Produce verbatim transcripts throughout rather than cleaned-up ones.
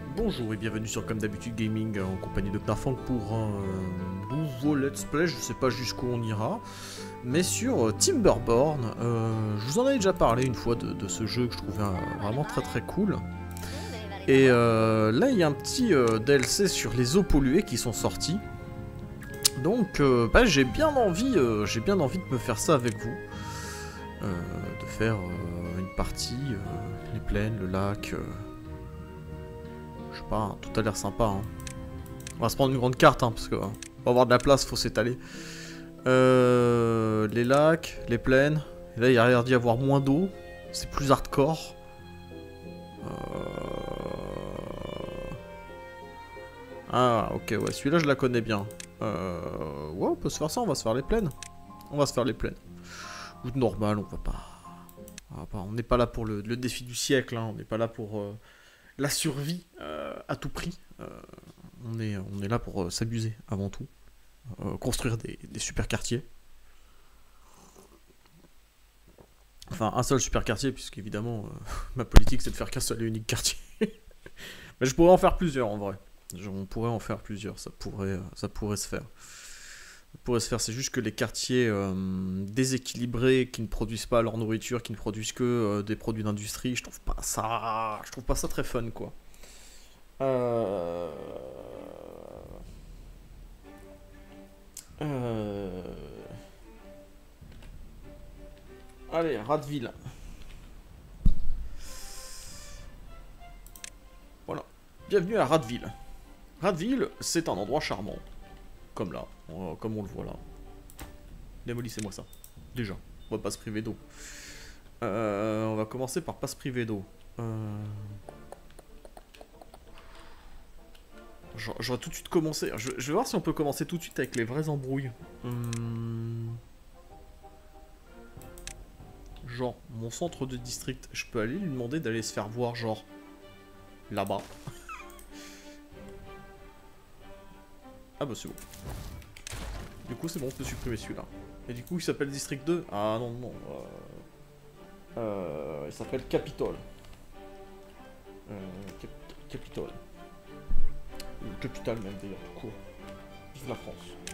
Bonjour et bienvenue sur Comme d'habitude Gaming en compagnie de Knarfang pour un nouveau let's play, je sais pas jusqu'où on ira, mais sur Timberborn. Euh, je vous en avais déjà parlé une fois de, de ce jeu que je trouvais euh, vraiment très très cool. Et euh, là il y a un petit euh, D L C sur les eaux polluées qui sont sortis. Donc euh, bah, j'ai bien envie, euh, j'ai bien envie de me faire ça avec vous. Euh, de faire euh, une partie, euh, les plaines, le lac... Euh, Je sais pas, hein, tout a l'air sympa. Hein. On va se prendre une grande carte, hein, parce que hein, pour avoir de la place, faut s'étaler. Euh, les lacs, les plaines. Et là, il y a l'air d'y avoir moins d'eau. C'est plus hardcore. Euh... Ah, ok, ouais, celui-là, je la connais bien. Euh... Ouais, on peut se faire ça, on va se faire les plaines. On va se faire les plaines. Ou normal, on va pas... On va pas... On n'est pas là pour le, le défi du siècle, hein. On n'est pas là pour... Euh... la survie euh, à tout prix. Euh, on, est, on est là pour euh, s'amuser avant tout. Euh, construire des, des super quartiers. Enfin, un seul super quartier, puisqu'évidemment, euh, ma politique c'est de faire qu'un seul et unique quartier. Mais je pourrais en faire plusieurs en vrai. Je, on pourrait en faire plusieurs, ça pourrait, ça pourrait se faire. Ça pourrait se faire, c'est juste que les quartiers euh, déséquilibrés, qui ne produisent pas leur nourriture, qui ne produisent que euh, des produits d'industrie, je trouve pas ça, je trouve pas ça très fun, quoi. Euh... Euh... Allez, Radville. Voilà. Bienvenue à Radville. Radville, c'est un endroit charmant. Comme là, euh, comme on le voit là. Démolissez-moi ça. Déjà, on va pas se priver d'eau. Euh, on va commencer par pas se priver d'eau. Euh... J'aurais tout de suite commencé. Je, je vais voir si on peut commencer tout de suite avec les vraies embrouilles. Hum... Genre, mon centre de district, je peux aller lui demander d'aller se faire voir, genre, là-bas. Ah bah c'est bon. Du coup, c'est bon, on peut supprimer celui-là. Et du coup, il s'appelle District deux. Ah non, non. Euh... Euh... Il s'appelle Capitole. Euh... Cap Capitole. Capitale même d'ailleurs, tout court. Vive la France.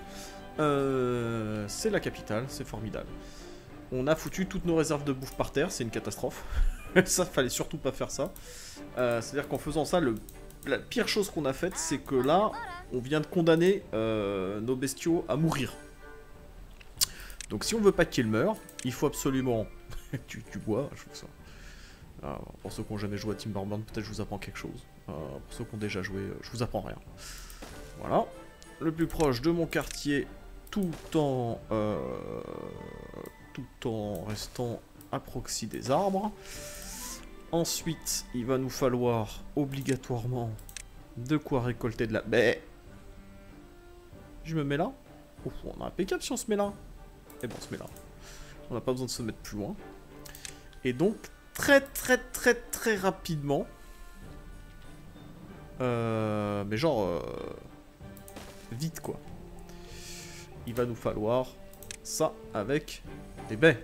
Euh, c'est la capitale, c'est formidable. On a foutu toutes nos réserves de bouffe par terre, c'est une catastrophe. Ça, fallait surtout pas faire ça. Euh, C'est-à-dire qu'en faisant ça, le, la pire chose qu'on a faite, c'est que là, on vient de condamner euh, nos bestiaux à mourir. Donc si on veut pas qu'ils meurent, il faut absolument... tu, tu bois, je fais ça. Alors, pour ceux qui n'ont jamais joué à Timberborn, peut-être je vous apprends quelque chose. Euh, pour ceux qui ont déjà joué, je vous apprends rien. Voilà. Le plus proche de mon quartier, tout en, euh, tout en restant à proxy des arbres. Ensuite, il va nous falloir obligatoirement de quoi récolter de la... baie. Je me mets là. Ouf, on a impeccable si on se met là. Et bon, on se met là. On n'a pas besoin de se mettre plus loin. Et donc, très très très très rapidement... Euh, mais genre... Euh, vite, quoi. Il va nous falloir ça avec des baies.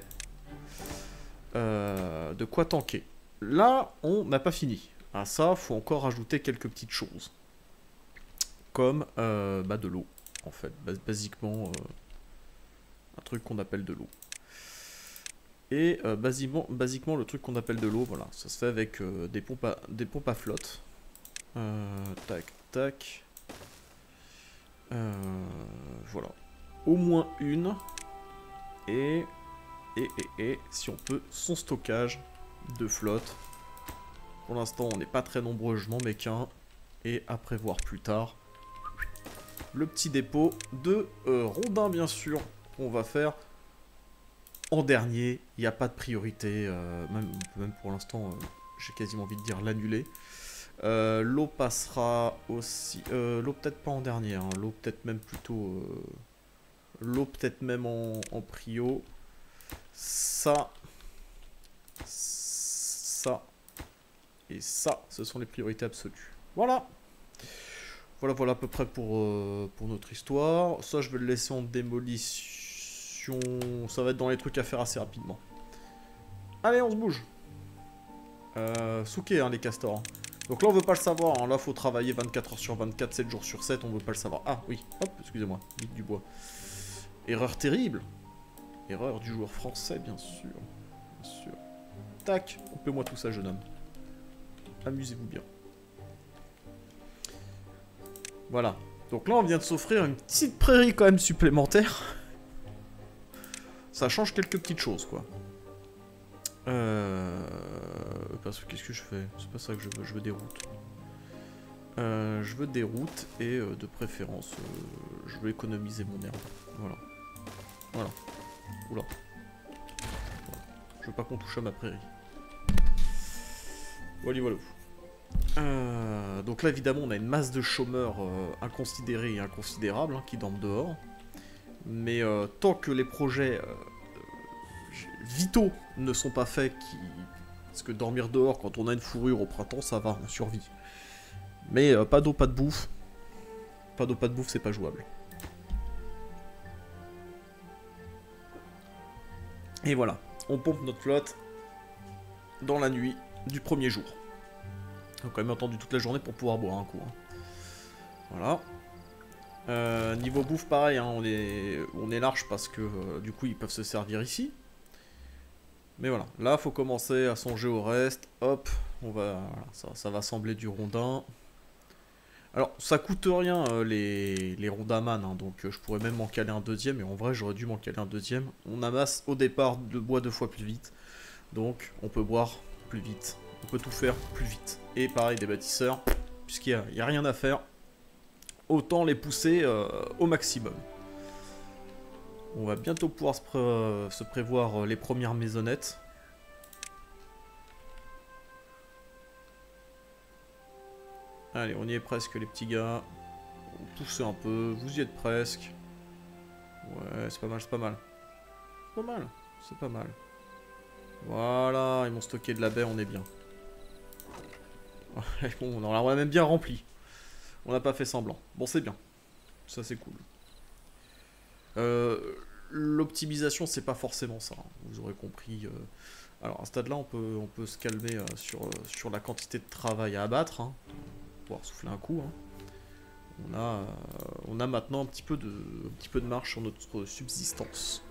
Euh, de quoi tanker. Là, on n'a pas fini. À ça, faut encore ajouter quelques petites choses. Comme euh, bah, de l'eau, en fait. Bas basiquement, euh, un truc qu'on appelle de l'eau. Et euh, basiquement, basiquement, le truc qu'on appelle de l'eau, voilà, ça se fait avec euh, des, pompes à, des pompes à flotte. Euh, tac, tac. Euh, voilà. Au moins une. Et, et, et, et, si on peut, son stockage de flotte. Pour l'instant, on n'est pas très nombreux, je n'en mets qu'un. Et à prévoir plus tard, le petit dépôt de euh, rondins, bien sûr, qu'on va faire en dernier. Il n'y a pas de priorité, euh, même, même pour l'instant, euh, j'ai quasiment envie de dire l'annuler. Euh, l'eau passera aussi... Euh, l'eau peut-être pas en dernier, hein, l'eau peut-être même plutôt... Euh, l'eau peut-être même en, en prio. Ça... Ça... Et ça, ce sont les priorités absolues. Voilà. Voilà, voilà à peu près pour, euh, pour notre histoire. Ça, je vais le laisser en démolition. Ça va être dans les trucs à faire assez rapidement. Allez, on se bouge. Euh, souquet, hein, les castors. Donc là, on veut pas le savoir. Hein. Là, faut travailler vingt-quatre heures sur vingt-quatre, sept jours sur sept. On veut pas le savoir. Ah, oui. Hop, excusez-moi. Vite du bois. Erreur terrible. Erreur du joueur français, bien sûr. Bien sûr. Tac. Coupez-moi tout ça, jeune homme. Amusez-vous bien. Voilà. Donc là, on vient de s'offrir une petite prairie quand même supplémentaire. Ça change quelques petites choses, quoi. Euh... Parce que qu'est-ce que je fais? C'est pas ça que je veux, je veux des routes. Euh, je veux des routes et euh, de préférence, euh, je veux économiser mon herbe. Voilà. Voilà. Oula. Voilà. Je veux pas qu'on touche à ma prairie. Voilà, voilà. Euh, donc là, évidemment, on a une masse de chômeurs euh, inconsidérés et inconsidérables hein, qui dorment dehors. Mais euh, tant que les projets euh, vitaux ne sont pas faits, qui... parce que dormir dehors quand on a une fourrure au printemps, ça va, on survit. Mais euh, pas d'eau, pas de bouffe. Pas d'eau, pas de bouffe, c'est pas jouable. Et voilà, on pompe notre flotte dans la nuit du premier jour. On a quand même attendu toute la journée pour pouvoir boire un coup. Hein. Voilà. Euh, niveau bouffe, pareil, hein, on, est, on est large parce que euh, du coup ils peuvent se servir ici. Mais voilà, là faut commencer à songer au reste. Hop, on va, voilà, ça, ça va sembler du rondin. Alors ça coûte rien euh, les, les rondaman, hein, donc euh, je pourrais même m'en caler un deuxième. Et en vrai j'aurais dû m'en caler un deuxième. On amasse au départ de bois deux fois plus vite. Donc on peut boire plus vite. On peut tout faire plus vite. Et pareil des bâtisseurs, puisqu'il n'y a, a rien à faire. Autant les pousser euh, au maximum. On va bientôt pouvoir se, pré euh, se prévoir euh, les premières maisonnettes. Allez, on y est presque les petits gars. Poussez un peu, vous y êtes presque. Ouais, c'est pas mal, c'est pas mal. C'est pas mal, c'est pas mal. Voilà, ils m'ont stocké de la baie, on est bien. Bon, on a même bien rempli. On n'a pas fait semblant. Bon, c'est bien. Ça, c'est cool. Euh, L'optimisation, c'est pas forcément ça. Hein. Vous aurez compris. Euh... Alors, à ce stade-là, on peut, on peut se calmer euh, sur, euh, sur la quantité de travail à abattre. Hein. Pouvoir souffler un coup. Hein. On, a, euh, on a maintenant un petit peu de, un petit peu de marge sur notre subsistance.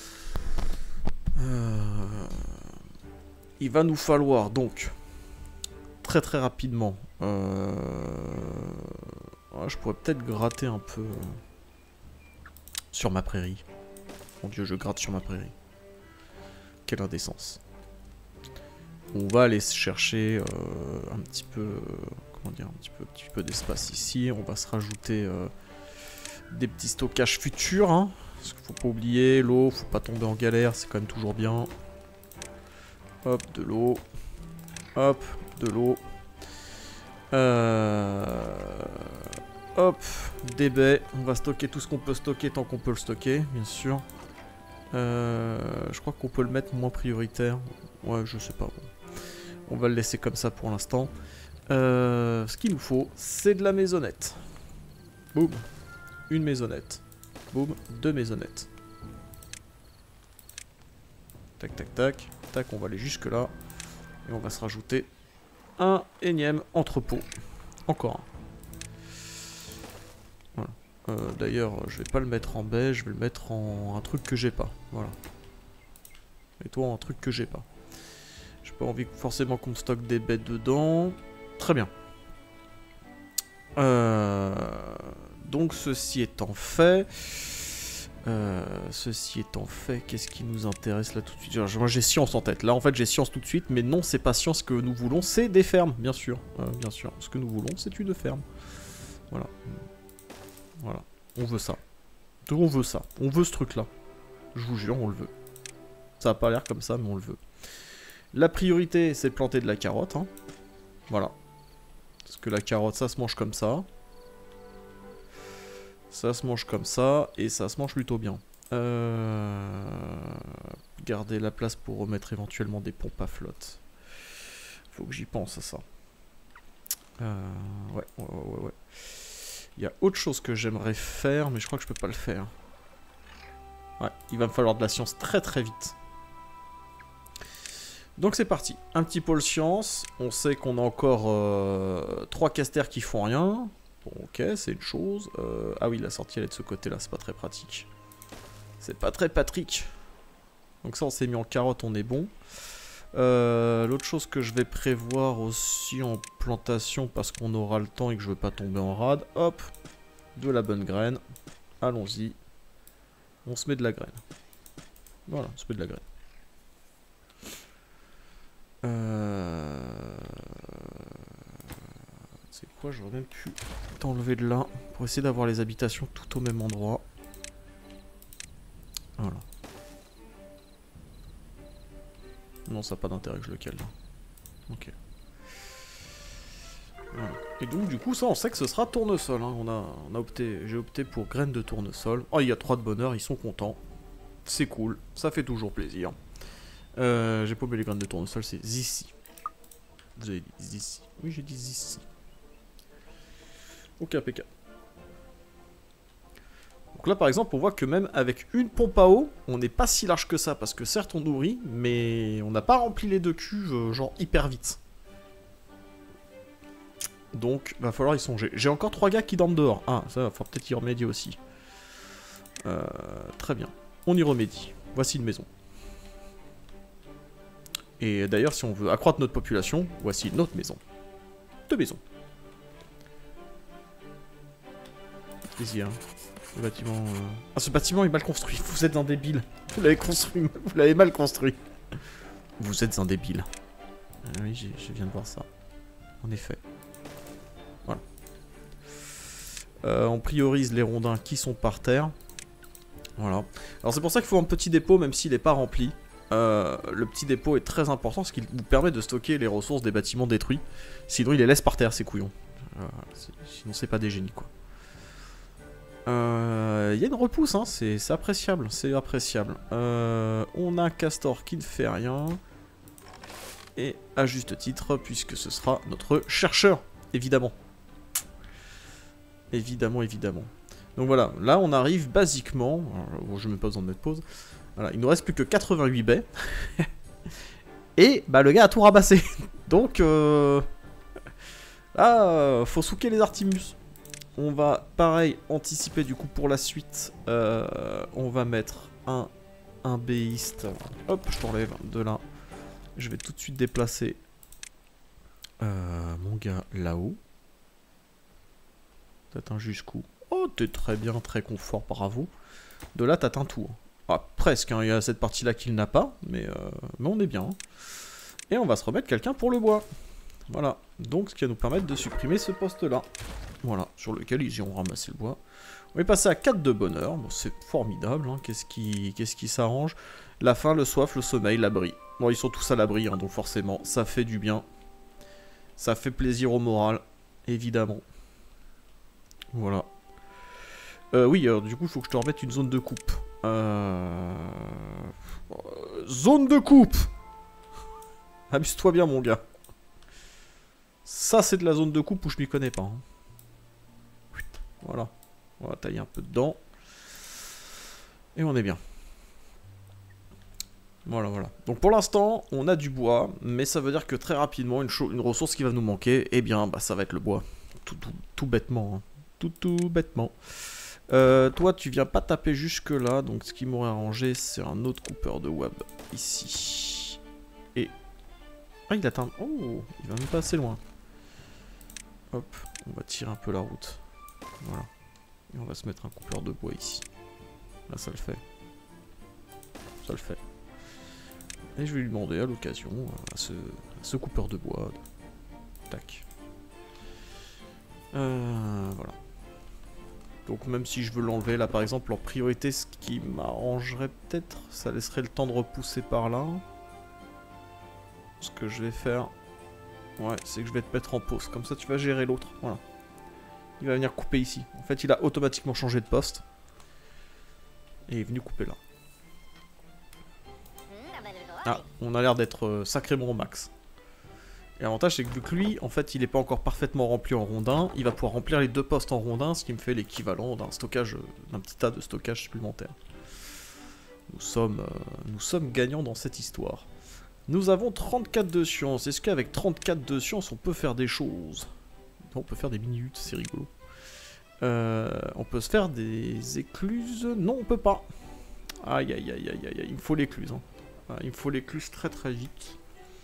Euh... Il va nous falloir, donc, très très rapidement... Euh... Ouais, je pourrais peut-être gratter un peu euh, sur ma prairie. Mon dieu, je gratte sur ma prairie. Quelle indécence. On va aller chercher euh, un petit peu, euh, comment dire, un petit peu, petit peu d'espace ici. On va se rajouter euh, des petits stockages futurs. Hein, parce qu'il faut pas oublier, l'eau, faut pas tomber en galère, c'est quand même toujours bien. Hop, de l'eau. Hop, de l'eau. Euh... Hop, des baies. On va stocker tout ce qu'on peut stocker tant qu'on peut le stocker, bien sûr. Euh... Je crois qu'on peut le mettre moins prioritaire. Ouais, je sais pas. On va le laisser comme ça pour l'instant. Euh... Ce qu'il nous faut, c'est de la maisonnette. Boum. Une maisonnette. Boum. Deux maisonnettes. Tac, tac, tac. Tac, on va aller jusque là. Et on va se rajouter un énième entrepôt. Encore un. Voilà. Euh, D'ailleurs, je vais pas le mettre en baie, je vais le mettre en un truc que j'ai pas. Voilà. Et toi, un truc que j'ai pas. J'ai pas envie forcément qu'on me stocke des bêtes dedans. Très bien. Euh, donc, ceci étant fait... Euh, ceci étant fait, qu'est-ce qui nous intéresse là tout de suite? Alors, moi j'ai science en tête. Là en fait j'ai science tout de suite, mais non, c'est pas science que nous voulons, c'est des fermes, bien sûr. Euh, bien sûr, ce que nous voulons, c'est une ferme. Voilà. Voilà. On veut ça. On veut ça. On veut ce truc-là. Je vous jure, on le veut. Ça a pas l'air comme ça, mais on le veut. La priorité, c'est de planter de la carotte. Hein. Voilà. Parce que la carotte, ça se mange comme ça. Ça se mange comme ça, et ça se mange plutôt bien. Euh... Garder la place pour remettre éventuellement des pompes à flotte. Faut que j'y pense à ça. Euh... Ouais, ouais, ouais, ouais. Il y a autre chose que j'aimerais faire, mais je crois que je peux pas le faire. Ouais, il va me falloir de la science très très vite. Donc c'est parti, un petit pôle science, on sait qu'on a encore euh, trois casters qui font rien. Bon, ok, c'est une chose. Euh, ah oui, la sortie elle est de ce côté-là, c'est pas très pratique. C'est pas très Patrick. Donc ça on s'est mis en carotte, on est bon. Euh, L'autre chose que je vais prévoir aussi en plantation, parce qu'on aura le temps et que je veux pas tomber en rade, hop, de la bonne graine. Allons-y. On se met de la graine. Voilà, on se met de la graine. Euh... C'est quoi, j'aurais même pu t'enlever de là pour essayer d'avoir les habitations tout au même endroit. Voilà. Non, ça n'a pas d'intérêt que je le cale là. Ok. Voilà. Et donc du coup ça on sait que ce sera tournesol. Hein. On a, on a opté, j'ai opté pour graines de tournesol. Oh, il y a trois de bonheur, ils sont contents. C'est cool, ça fait toujours plaisir. Euh, j'ai paumé les graines de tournesol, c'est ici. Vous avez dit ici. Oui, j'ai dit ici. Ok, impeccable. Donc là, par exemple, on voit que même avec une pompe à eau, on n'est pas si large que ça. Parce que certes, on nourrit, mais on n'a pas rempli les deux cuves, genre hyper vite. Donc, va falloir y songer. J'ai encore trois gars qui dorment dehors. Ah, ça va falloir peut-être y remédier aussi. Euh, très bien. On y remédie. Voici une maison. Et d'ailleurs, si on veut accroître notre population, voici une autre maison. Deux maisons. Plaisir. Le bâtiment... Euh... Ah, ce bâtiment est mal construit. Vous êtes un débile. Vous l'avez construit... Vous l'avez mal construit. Vous êtes un débile. Ah oui, je viens de voir ça. En effet. Voilà. Euh, on priorise les rondins qui sont par terre. Voilà. Alors c'est pour ça qu'il faut un petit dépôt, même s'il n'est pas rempli. Euh, le petit dépôt est très important parce qu'il vous permet de stocker les ressources des bâtiments détruits. Sinon il les laisse par terre, ces couillons. Euh, sinon c'est pas des génies quoi. Il euh, y a une repousse, hein, c'est appréciable, c'est appréciable. Euh, on a un castor qui ne fait rien. Et à juste titre, puisque ce sera notre chercheur, évidemment. Évidemment, évidemment. Donc voilà, là on arrive basiquement... Alors, bon, je n'ai même pas besoin de mettre pause. Voilà, il nous reste plus que quatre-vingt-huit baies. Et bah le gars a tout ramassé. Donc euh... là, euh, faut souquer les Artimus. On va pareil anticiper du coup pour la suite. Euh, on va mettre un, un béiste. Hop, je t'enlève de là. Je vais tout de suite déplacer euh, mon gars là-haut. T'atteins jusqu'où? Oh, t'es très bien, très confort, bravo. De là, t'atteins tout. Ah, presque, hein. Il y a cette partie-là qu'il n'a pas, mais, euh, mais on est bien. Hein. Et on va se remettre quelqu'un pour le bois. Voilà, donc ce qui va nous permettre de supprimer ce poste-là. Voilà, sur lequel ils iront ramasser le bois. On est passé à quatre de bonheur, bon, c'est formidable, hein. Qu'est-ce qui, qu'est-ce qui s'arrange? La faim, le soif, le sommeil, l'abri. Bon, ils sont tous à l'abri, hein, donc forcément, ça fait du bien. Ça fait plaisir au moral, évidemment. Voilà. Euh, oui, alors du coup, il faut que je te remette une zone de coupe. Euh... Zone de coupe! Amuse-toi bien, mon gars. Ça, c'est de la zone de coupe où je m'y connais pas. Hein. Voilà. On va tailler un peu dedans. Et on est bien. Voilà, voilà. Donc pour l'instant, on a du bois, mais ça veut dire que très rapidement, une, une ressource qui va nous manquer, eh bien, bah, ça va être le bois. Tout, tout, tout bêtement. Hein. Tout, tout bêtement. Euh, toi, tu viens pas taper jusque là, donc ce qui m'aurait arrangé, c'est un autre coupeur de web ici. Et... Ah, il atteint... Oh, il va même pas assez loin. Hop, on va tirer un peu la route. Voilà. Et on va se mettre un coupeur de bois ici. Là, ça le fait. Ça le fait. Et je vais lui demander à l'occasion, à ce, à ce coupeur de bois. De... Tac. Euh, voilà. Donc même si je veux l'enlever, là par exemple, en priorité, ce qui m'arrangerait peut-être, ça laisserait le temps de repousser par là. Ce que je vais faire, ouais, c'est que je vais te mettre en pause. Comme ça, tu vas gérer l'autre. Voilà. Il va venir couper ici. En fait, il a automatiquement changé de poste. Et il est venu couper là. Ah, on a l'air d'être euh, sacrément au max. Et l'avantage, c'est que vu que lui, en fait, il n'est pas encore parfaitement rempli en rondin, il va pouvoir remplir les deux postes en rondin, ce qui me fait l'équivalent d'un stockage, d'un petit tas de stockage supplémentaire. Nous sommes, euh, nous sommes gagnants dans cette histoire. Nous avons trente-quatre de science. Est-ce qu'avec trente-quatre de science, on peut faire des choses? On peut faire des minutes, c'est rigolo. Euh, on peut se faire des écluses? Non, on peut pas. Aïe, aïe, aïe, aïe, aïe, il me faut l'écluse. Hein. Ah, il me faut l'écluse très très vite.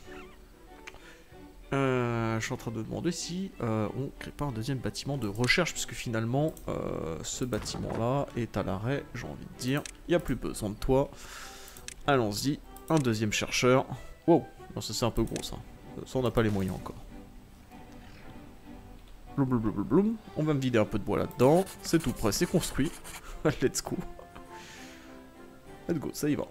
Euh, je suis en train de demander si euh, on crée pas un deuxième bâtiment de recherche, puisque finalement, euh, ce bâtiment-là est à l'arrêt, j'ai envie de dire. Il n'y a plus besoin de toi. Allons-y, un deuxième chercheur. Wow, non, ça c'est un peu gros ça. Ça on n'a pas les moyens encore. Bloum, bloum, bloum, bloum. On va me vider un peu de bois là-dedans. C'est tout prêt, c'est construit. Let's go. Let's go, ça y va.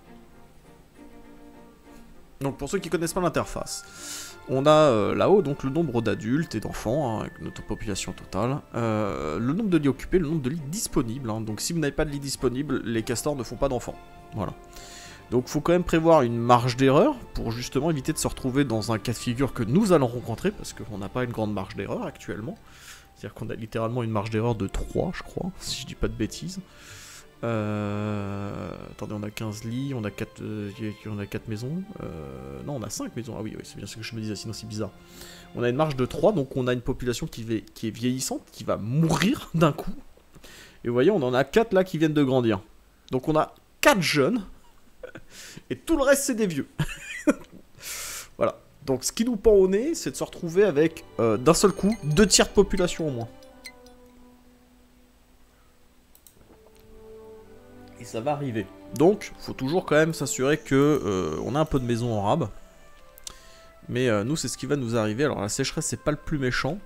Donc pour ceux qui connaissent pas l'interface, on a euh, là-haut donc le nombre d'adultes et d'enfants, hein, avec notre population totale, euh, le nombre de lits occupés, le nombre de lits disponibles, hein. Donc si vous n'avez pas de lits disponibles, les castors ne font pas d'enfants. Voilà. Donc il faut quand même prévoir une marge d'erreur pour justement éviter de se retrouver dans un cas de figure que nous allons rencontrer, parce qu'on n'a pas une grande marge d'erreur actuellement. C'est-à-dire qu'on a littéralement une marge d'erreur de trois, je crois, si je dis pas de bêtises. Euh... Attendez, on a quinze lits, on a quatre, euh, on a quatre maisons. Euh... Non, on a cinq maisons. Ah oui, oui c'est bien ce que je me disais, sinon c'est bizarre. On a une marge de trois, donc on a une population qui, va... qui est vieillissante, qui va mourir d'un coup. Et vous voyez, on en a quatre là qui viennent de grandir. Donc on a quatre jeunes, et tout le reste c'est des vieux. Voilà. Donc ce qui nous pend au nez, c'est de se retrouver avec, euh, d'un seul coup, deux tiers de population au moins. Et ça va arriver. Donc, faut toujours quand même s'assurer que euh, on a un peu de maison en rab. Mais euh, nous, c'est ce qui va nous arriver. Alors la sécheresse, c'est pas le plus méchant.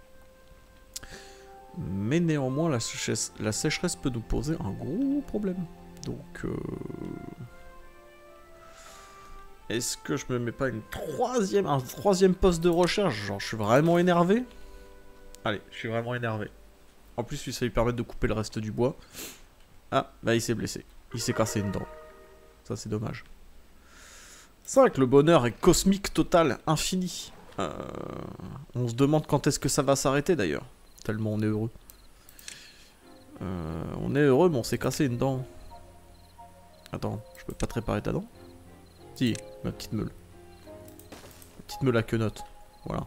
Mais néanmoins, la sécheresse, la sécheresse peut nous poser un gros problème. Donc... Euh... Est-ce que je me mets pas une troisième, un troisième poste de recherche? Genre, je suis vraiment énervé. Allez, je suis vraiment énervé. En plus, ça lui permet de couper le reste du bois. Ah, bah il s'est blessé. Il s'est cassé une dent. Ça, c'est dommage. cinq, le bonheur est cosmique, total, infini. Euh, on se demande quand est-ce que ça va s'arrêter, d'ailleurs. Tellement on est heureux. Euh, on est heureux, mais on s'est cassé une dent. Attends, je peux pas te réparer ta dent? Si, ma petite meule. Ma petite meule à quenotte. Voilà.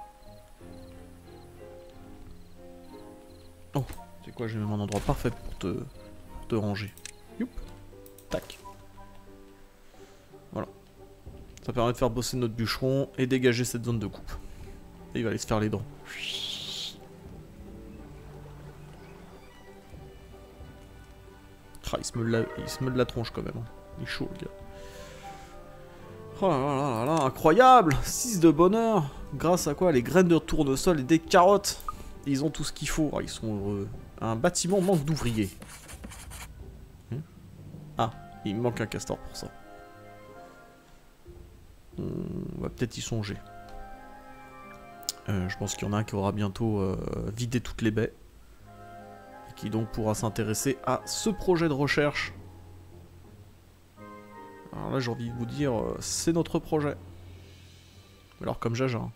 Oh, c'est quoi, j'ai même un endroit parfait pour te, pour te ranger. Youp. Tac. Voilà. Ça permet de faire bosser notre bûcheron et dégager cette zone de coupe. Et il va aller se faire les dents. Ah, il se meule la, il se meule la tronche quand même. Hein. Il est chaud le gars. Oh là là là là, incroyable! six de bonheur! Grâce à quoi? Les graines de tournesol et des carottes! Ils ont tout ce qu'il faut. Oh, ils sont heureux. Un bâtiment manque d'ouvriers. Hmm. Ah, il manque un castor pour ça. On va peut-être y songer. Euh, je pense qu'il y en a un qui aura bientôt euh, vidé toutes les baies. Et qui donc pourra s'intéresser à ce projet de recherche. Alors là, j'ai envie de vous dire, euh, c'est notre projet. Alors comme Jaja. Hein.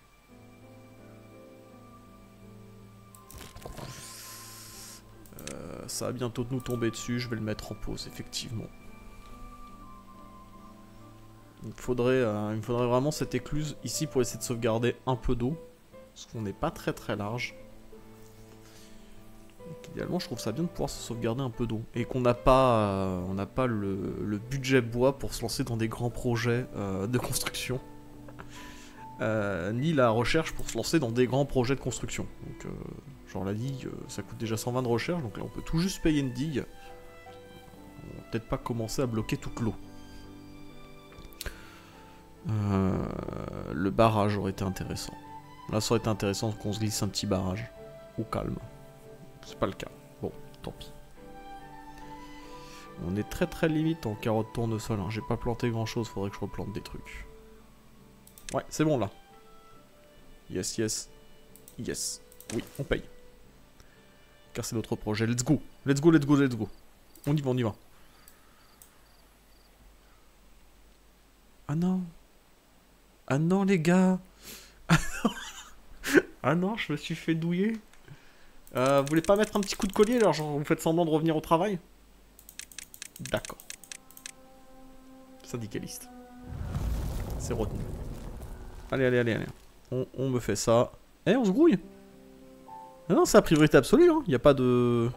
Euh, ça va bientôt nous tomber dessus, je vais le mettre en pause, effectivement. Il me faudrait, euh, il me faudrait vraiment cette écluse ici pour essayer de sauvegarder un peu d'eau. Parce qu'on n'est pas très très large. Donc, idéalement, je trouve ça bien de pouvoir se sauvegarder un peu d'eau. Et qu'on n'a pas, euh, on n'a pas le, le budget bois pour se lancer dans des grands projets euh, de construction. Euh, ni la recherche pour se lancer dans des grands projets de construction. Donc, euh, genre la digue, ça coûte déjà cent vingt de recherche. Donc là, on peut tout juste payer une digue. On va peut-être pas commencer à bloquer toute l'eau. Euh, le barrage aurait été intéressant. Là, ça aurait été intéressant qu'on se glisse un petit barrage. Au calme. C'est pas le cas. Bon, tant pis. On est très très limite en carottes tournesol. Hein. J'ai pas planté grand chose, faudrait que je replante des trucs. Ouais, c'est bon là. Yes, yes. Yes. Oui, on paye. Car c'est notre projet. Let's go. Let's go, let's go, let's go. On y va, on y va. Ah non. Ah non, les gars. Ah non, je me suis fait douiller. Euh, vous voulez pas mettre un petit coup de collier, alors genre vous faites semblant de revenir au travail? D'accord. Syndicaliste. C'est retenu. Allez, allez, allez, allez. On, on me fait ça. Eh, on se grouille. Non, non, c'est la priorité absolue, hein. Il n'y a pas de...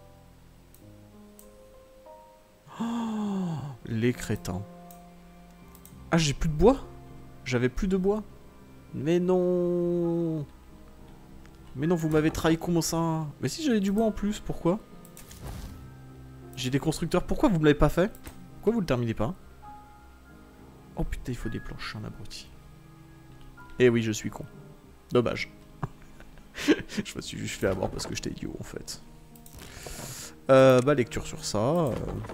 Oh, les crétins. Ah, j'ai plus de bois? J'avais plus de bois? Mais non. Mais non, vous m'avez trahi, comment ça? Mais si, j'avais du bois en plus, pourquoi? J'ai des constructeurs, pourquoi vous me l'avez pas fait? Pourquoi vous le terminez pas? Oh putain, il faut des planches, je suis un abruti. Eh oui, je suis con. Dommage. Je me suis juste fait avoir parce que j'étais idiot en fait. Euh, bah, lecture sur ça. Euh...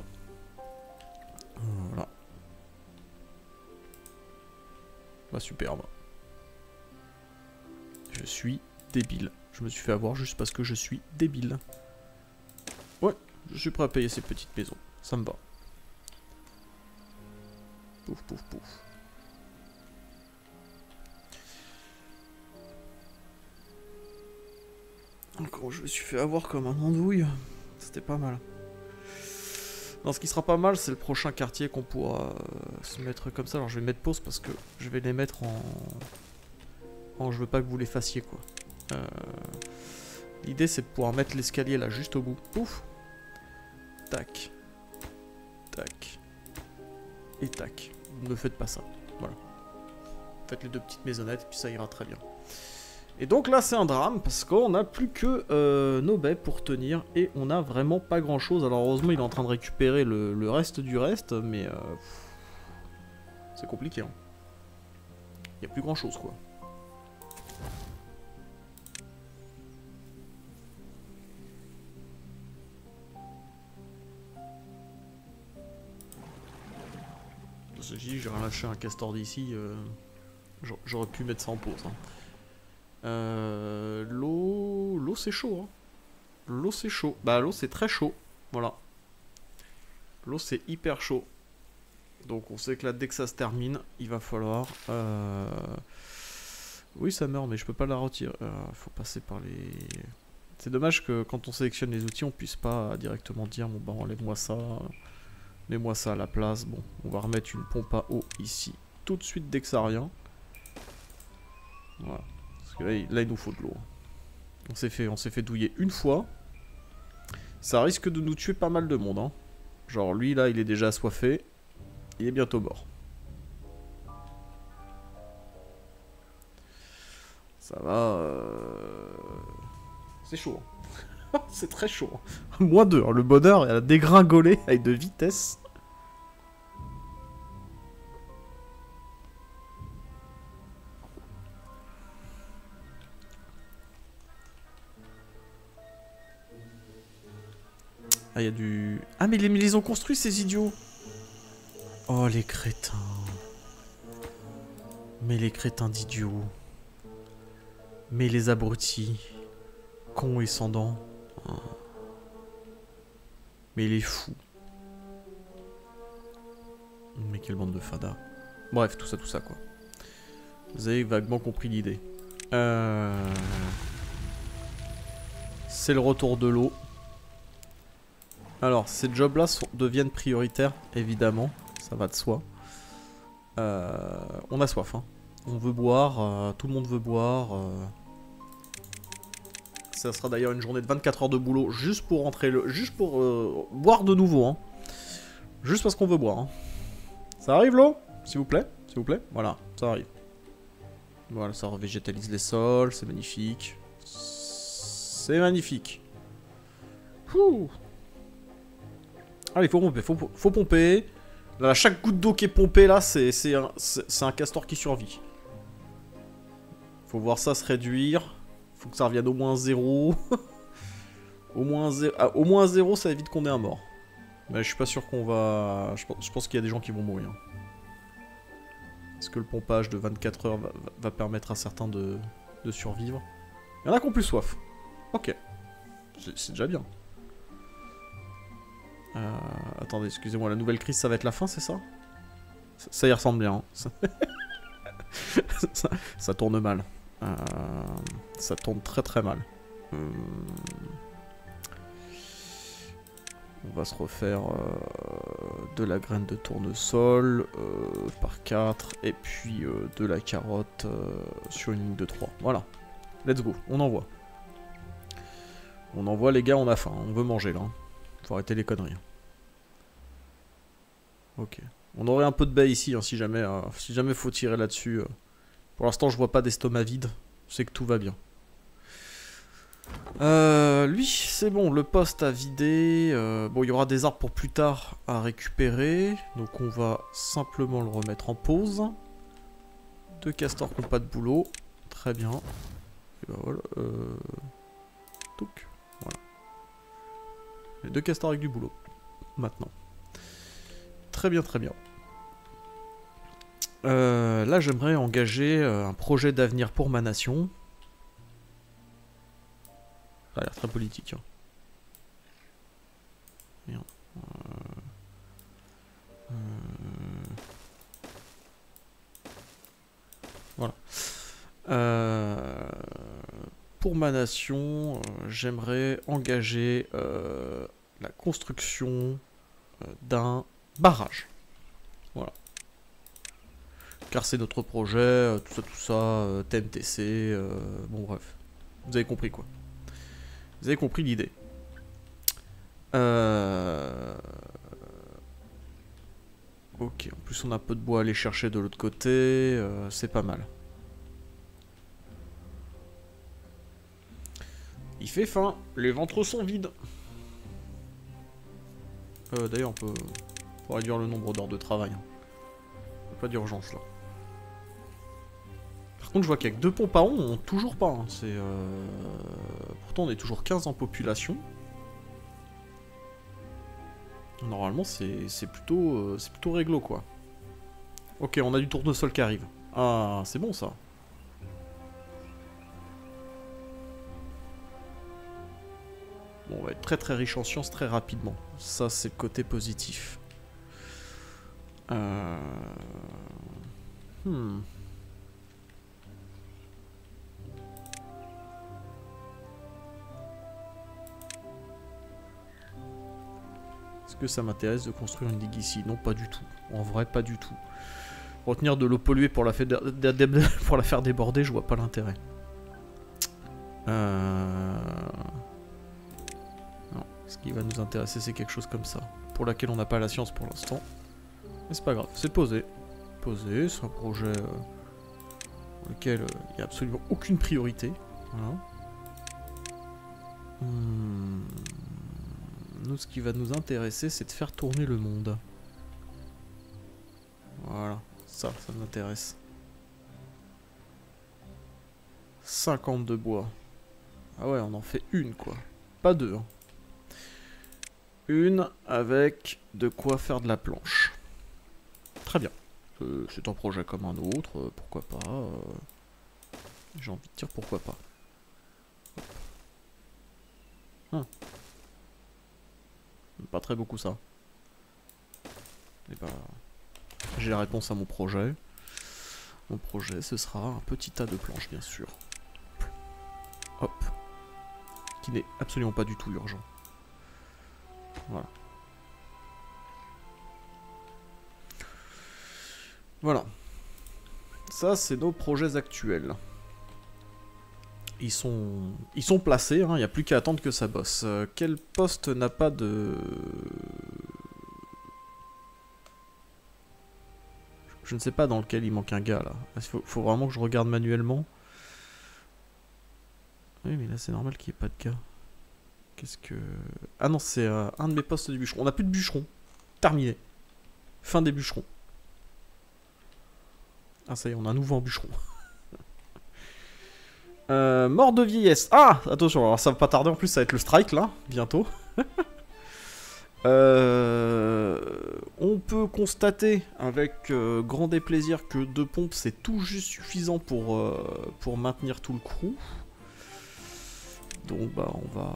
Voilà. Bah, superbe. Je suis débile. Je me suis fait avoir juste parce que je suis débile. Ouais, je suis prêt à payer ces petites maisons. Ça me va. Pouf, pouf, pouf. Encore, je me suis fait avoir comme un andouille. C'était pas mal. Non, ce qui sera pas mal, c'est le prochain quartier qu'on pourra euh, se mettre comme ça. Alors, je vais mettre pause parce que je vais les mettre en... en je veux pas que vous les fassiez, quoi. Euh... L'idée, c'est de pouvoir mettre l'escalier là, juste au bout. Pouf. Tac. Tac. Et tac. Vous ne faites pas ça. Voilà. Faites les deux petites maisonnettes, puis ça ira très bien. Et donc là c'est un drame parce qu'on n'a plus que euh, nos baies pour tenir et on a vraiment pas grand chose. Alors heureusement il est en train de récupérer le, le reste du reste, mais euh, c'est compliqué. Hein. Il n'y a plus grand chose quoi. J'ai relâché un castor d'ici, euh, j'aurais pu mettre ça en pause. Hein. Euh, l'eau... L'eau c'est chaud. Hein. L'eau c'est chaud. Bah l'eau c'est très chaud. Voilà. L'eau c'est hyper chaud. Donc on sait que là dès que ça se termine, il va falloir... Euh... Oui ça meurt mais je peux pas la retirer. Il euh, faut passer par les... C'est dommage que quand on sélectionne les outils on puisse pas directement dire bon bah enlève-moi ça. Mets-moi ça à la place. Bon on va remettre une pompe à eau ici tout de suite dès que ça a rien. Voilà. Parce que là, il, là, il nous faut de l'eau. On s'est fait, on s'est fait douiller une fois. Ça risque de nous tuer pas mal de monde. Hein. Genre, lui, là, il est déjà assoiffé. Il est bientôt mort. Ça va... Euh... C'est chaud. Hein. C'est très chaud. Hein. moins deux. Hein. Le bonheur, il a dégringolé avec de vitesse. Ah, il y a du... Ah, mais les, mais les ont construits, ces idiots. Oh, les crétins. Mais les crétins d'idiots. Mais les abrutis. Cons et sans dents. Oh. Mais les fous. Mais quelle bande de fada. Bref, tout ça, tout ça, quoi. Vous avez vaguement compris l'idée. Euh... C'est le retour de l'eau. Alors, ces jobs-là deviennent prioritaires, évidemment. Ça va de soi. Euh, on a soif, hein. On veut boire, euh, tout le monde veut boire. Euh... Ça sera d'ailleurs une journée de vingt-quatre heures de boulot, juste pour rentrer le... Juste pour euh, boire de nouveau, hein. Juste parce qu'on veut boire, hein. Ça arrive, l'eau? S'il vous plaît? S'il vous plaît? Voilà, ça arrive. Voilà, ça revégétalise les sols, c'est magnifique. C'est magnifique. Ouh. Allez, faut pomper, faut, faut pomper. Là, chaque goutte d'eau qui est pompée, là, c'est un, un castor qui survit. Faut voir ça se réduire. Faut que ça revienne au moins zéro. au moins zéro, ah, au moins zéro, ça évite qu'on ait un mort. Mais je suis pas sûr qu'on va... Je pense, je pense qu'il y a des gens qui vont mourir. Est-ce que le pompage de vingt-quatre heures va, va, va permettre à certains de, de survivre? Il y en a qui ont plus soif. Ok. C'est déjà bien. Euh, attendez, excusez-moi, la nouvelle crise, ça va être la fin, c'est ça? ça Ça y ressemble bien. Hein. ça, ça tourne mal. Euh, ça tourne très très mal. Hum... On va se refaire euh, de la graine de tournesol euh, par quatre, et puis euh, de la carotte euh, sur une ligne de trois. Voilà. Let's go, on envoie. On envoie les gars, on a faim, on veut manger là. Faut arrêter les conneries. Ok. On aurait un peu de baie ici, hein, si jamais euh, si jamais faut tirer là-dessus. Euh. Pour l'instant, je vois pas d'estomac vide. C'est que tout va bien. Euh, lui, c'est bon, le poste à vider. Euh, bon, il y aura des arbres pour plus tard à récupérer. Donc on va simplement le remettre en pause. Deux castors qui n'ont pas de boulot. Très bien. Et ben voilà. Euh... Touc. Voilà. Les deux castors avec du boulot. Maintenant. Très bien, très bien. Euh, là, j'aimerais engager euh, un projet d'avenir pour ma nation. Ça a l'air très politique. Hein. Merde. Euh... Euh... Voilà. Euh... Pour ma nation, euh, j'aimerais engager euh, la construction euh, d'un barrage. Voilà. Car c'est notre projet, euh, tout ça, tout ça, euh, T N T C, euh, bon bref. Vous avez compris quoi. Vous avez compris l'idée. Euh... Ok, en plus on a un peu de bois à aller chercher de l'autre côté, euh, c'est pas mal. Il fait faim, les ventres sont vides. Euh, D'ailleurs on peut... Faut réduire le nombre d'heures de travail. Pas d'urgence là. Par contre je vois qu'il y a que deux pompes par an, on toujours pas. Hein. C'est euh... Pourtant on est toujours quinze en population. Normalement c'est plutôt, euh, c'est plutôt réglo quoi. Ok, on a du tournesol qui arrive. Ah, c'est bon ça. Bon, on va être très très riche en sciences très rapidement. Ça c'est le côté positif. Euh... Hmm. Est-ce que ça m'intéresse de construire une digue ici? Non, pas du tout. En vrai, pas du tout. Retenir de l'eau polluée pour la, pour la faire déborder, je vois pas l'intérêt. Euh... Non, ce qui va nous intéresser, c'est quelque chose comme ça. Pour laquelle on n'a pas la science pour l'instant. Mais c'est pas grave, c'est posé. Posé, c'est un projet euh, pour lequel il euh, n'y a absolument aucune priorité. Voilà. Hmm... Nous, ce qui va nous intéresser, c'est de faire tourner le monde. Voilà, ça, ça nous intéresse. cinquante de bois. Ah ouais, on en fait une, quoi. Pas deux. Hein. Une avec de quoi faire de la planche. Très bien. Euh, c'est un projet comme un autre, euh, pourquoi pas. Euh... J'ai envie de dire pourquoi pas. Hum. Pas très beaucoup ça. Et bah, j'ai la réponse à mon projet. Mon projet, ce sera un petit tas de planches, bien sûr. Hop. Qui n'est absolument pas du tout urgent. Voilà. Voilà. Ça, c'est nos projets actuels. Ils sont, ils sont placés, il hein, n'y a plus qu'à attendre que ça bosse. Euh, quel poste n'a pas de... Je ne sais pas dans lequel il manque un gars, là. Il faut, faut vraiment que je regarde manuellement. Oui, mais là, c'est normal qu'il n'y ait pas de gars. Qu'est-ce que... Ah non, c'est euh, un de mes postes du bûcheron. On n'a plus de bûcheron. Terminé. Fin des bûcherons. Ah, ça y est, on a un nouveau bûcheron. Euh, mort de vieillesse. Ah, attention, alors ça va pas tarder, en plus ça va être le strike là, bientôt. euh, on peut constater avec euh, grand déplaisir que deux pompes c'est tout juste suffisant pour, euh, pour maintenir tout le crew. Donc bah on va...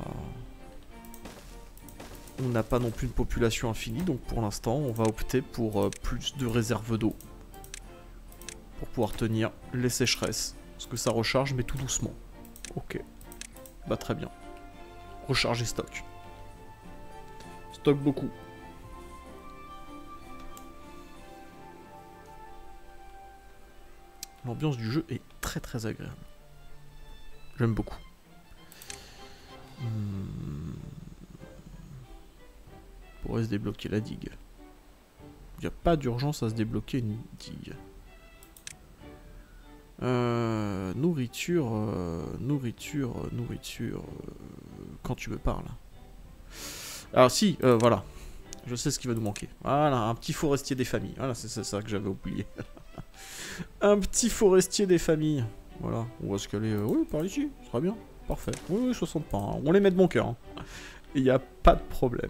On n'a pas non plus une population infinie, donc pour l'instant on va opter pour euh, plus de réserves d'eau. Pour pouvoir tenir les sécheresses. Parce que ça recharge, mais tout doucement. Ok. Bah très bien. Recharger stock. Stock beaucoup. L'ambiance du jeu est très très agréable. J'aime beaucoup. Hmm. On pourrait se débloquer la digue. Il n'y a pas d'urgence à se débloquer une digue. Euh, nourriture, euh, nourriture, euh, nourriture, euh, quand tu me parles. Alors si, euh, voilà. Je sais ce qui va nous manquer. Voilà, un petit forestier des familles. Voilà, c'est ça que j'avais oublié. Un petit forestier des familles. Voilà, on va se caler, euh, oui, par ici, ce sera bien. Parfait. Oui, oui, soixante pas. Hein. On les met de bon cœur. Il n'y a pas de problème.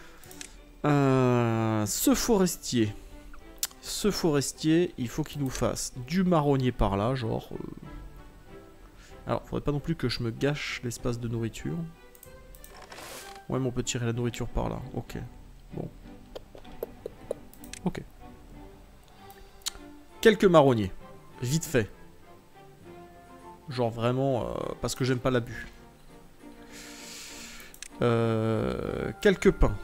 Euh, ce forestier... Ce forestier, il faut qu'il nous fasse du marronnier par là, genre... Euh... Alors, faudrait pas non plus que je me gâche l'espace de nourriture. Ouais, mais on peut tirer la nourriture par là. Ok. Bon. Ok. Quelques marronniers. Vite fait. Genre vraiment, euh, parce que j'aime pas l'abus. Euh, quelques pains.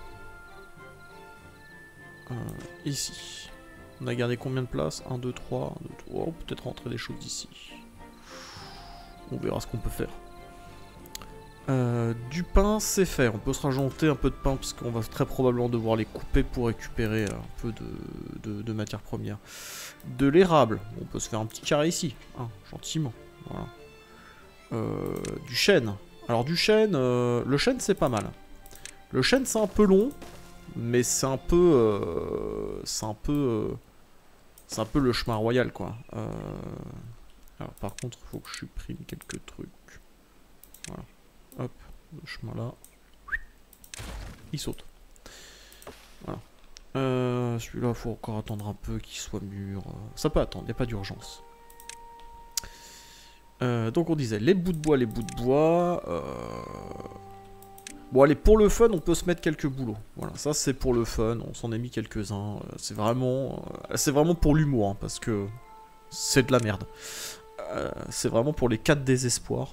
Euh, ici. On a gardé combien de place? un, deux, trois, un, deux, trois. Oh, peut-être rentrer des choses d'ici. On verra ce qu'on peut faire. Euh, du pain, c'est fait. On peut se rajouter un peu de pain parce qu'on va très probablement devoir les couper pour récupérer un peu de, de, de matière première. De l'érable. On peut se faire un petit carré ici. Hein, gentiment. Voilà. Euh, du chêne. Alors du chêne, euh, le chêne c'est pas mal. Le chêne c'est un peu long, mais c'est un peu... Euh, c'est un peu... Euh, c'est un peu le chemin royal, quoi. Euh... Alors, par contre, il faut que je supprime quelques trucs. Voilà. Hop, le chemin là. Il saute. Voilà. Euh, Celui-là, il faut encore attendre un peu qu'il soit mûr. Ça peut attendre, il n'y a pas d'urgence. Euh, donc, on disait les bouts de bois, les bouts de bois. Euh... Bon, allez, pour le fun, on peut se mettre quelques boulots. Voilà, ça c'est pour le fun, on s'en est mis quelques-uns. C'est vraiment, c'est vraiment pour l'humour, hein, parce que c'est de la merde. Euh, c'est vraiment pour les cas de désespoir.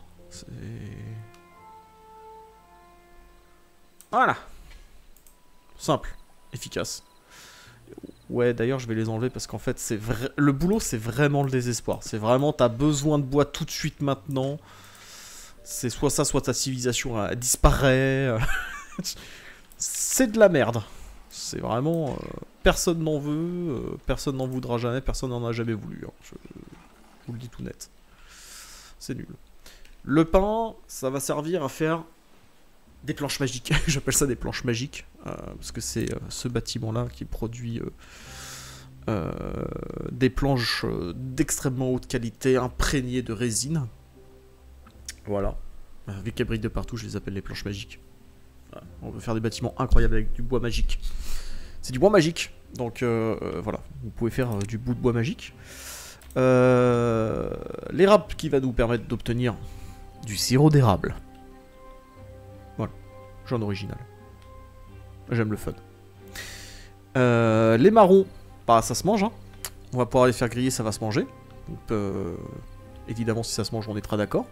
Voilà. Simple, efficace. Ouais, d'ailleurs, je vais les enlever parce qu'en fait, c'est vrai. Le boulot, c'est vraiment le désespoir. C'est vraiment, t'as besoin de bois tout de suite maintenant. C'est soit ça, soit ta civilisation euh, disparaît. C'est de la merde. C'est vraiment... Euh, personne n'en veut, euh, personne n'en voudra jamais, personne n'en a jamais voulu. Hein. Je, je vous le dis tout net. C'est nul. Le pain, ça va servir à faire des planches magiques. J'appelle ça des planches magiques. Euh, parce que c'est euh, ce bâtiment-là qui produit euh, euh, des planches euh, d'extrêmement haute qualité, imprégnées de résine. Voilà. Vu qu'elles brillent de partout, je les appelle les planches magiques. Voilà. On veut faire des bâtiments incroyables avec du bois magique. C'est du bois magique. Donc euh, euh, voilà, vous pouvez faire euh, du bout de bois magique. Euh, L'érable qui va nous permettre d'obtenir du sirop d'érable. Voilà, genre original. J'aime le fun. Euh, les marrons, bah ça se mange. Hein. On va pouvoir les faire griller, ça va se manger. Donc euh, évidemment, si ça se mange, on est très d'accord.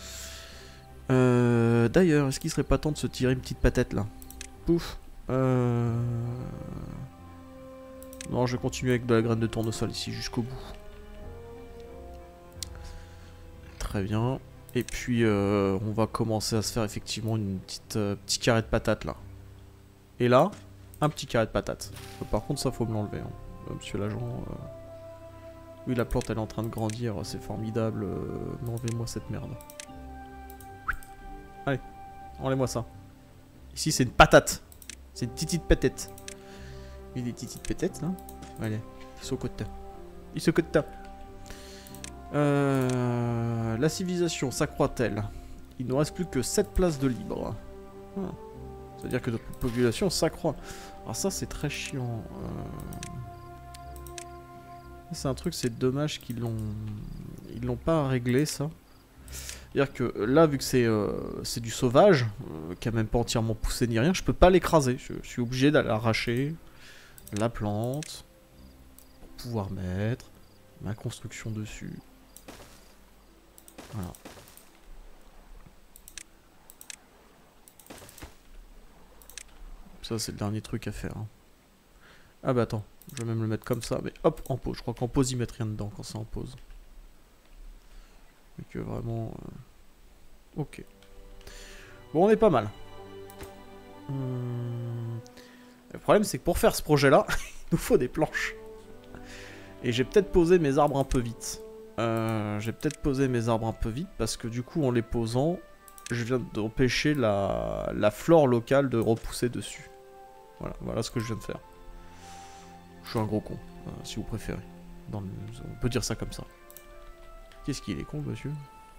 Euh, D'ailleurs, est-ce qu'il serait pas temps de se tirer une petite patate là? Pouf. Euh... Non, je vais continuer avec de la graine de tournesol ici jusqu'au bout. Très bien. Et puis, euh, on va commencer à se faire effectivement une petite euh, petit carré de patate là. Et là, un petit carré de patate. Euh, par contre, ça faut me l'enlever. Hein. Euh, monsieur l'agent. Euh... Oui, la plante elle est en train de grandir, c'est formidable. Euh... Enlevez-moi cette merde. Allez, enlève-moi ça. Ici, c'est une patate. C'est une petite patate. Il y a des petites pétettes là. Allez, ils sont côté. Ils sont côté. Euh, la civilisation s'accroît-elle? Il ne reste plus que sept places de libre. Ah. C'est-à-dire que notre population s'accroît. Alors ça, c'est très chiant. Euh... C'est un truc, c'est dommage qu'ils l'ont... Ils l'ont pas réglé, ça. C'est-à-dire que là, vu que c'est euh, c'est du sauvage, euh, qui a même pas entièrement poussé ni rien, je peux pas l'écraser. Je, je suis obligé d'aller arracher la plante pour pouvoir mettre ma construction dessus. Voilà. Ça, c'est le dernier truc à faire. Hein. Ah bah attends, je vais même le mettre comme ça, mais hop, en pause. Je crois qu'en pause, ils mettent rien dedans quand c'est en pause. Mais que vraiment... Euh... Ok. Bon, on est pas mal. Hum... Le problème, c'est que pour faire ce projet-là, il nous faut des planches. Et j'ai peut-être posé mes arbres un peu vite. Euh, j'ai peut-être posé mes arbres un peu vite, parce que du coup, en les posant, je viens d'empêcher la... la flore locale de repousser dessus. Voilà, voilà ce que je viens de faire. Je suis un gros con, euh, si vous préférez. Dans le... On peut dire ça comme ça. Qu'est-ce qu'il est con, monsieur?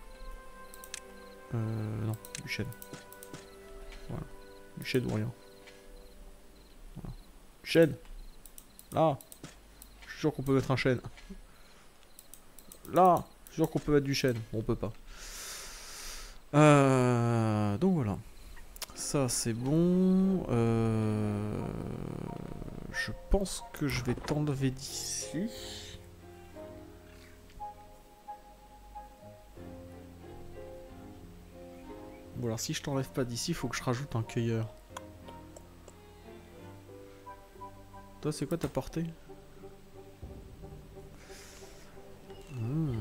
Euh... Non, du chêne. Voilà. Du chêne ou rien. Voilà. Du chêne. Là. Je suis sûr qu'on peut mettre un chêne. Là. Je suis sûr qu'on peut mettre du chêne. Bon, on peut pas. Euh... Donc voilà. Ça, c'est bon. Euh... Je pense que je vais t'enlever d'ici. Bon, alors si je t'enlève pas d'ici, il faut que je rajoute un cueilleur. Toi, c'est quoi ta portée? hmm.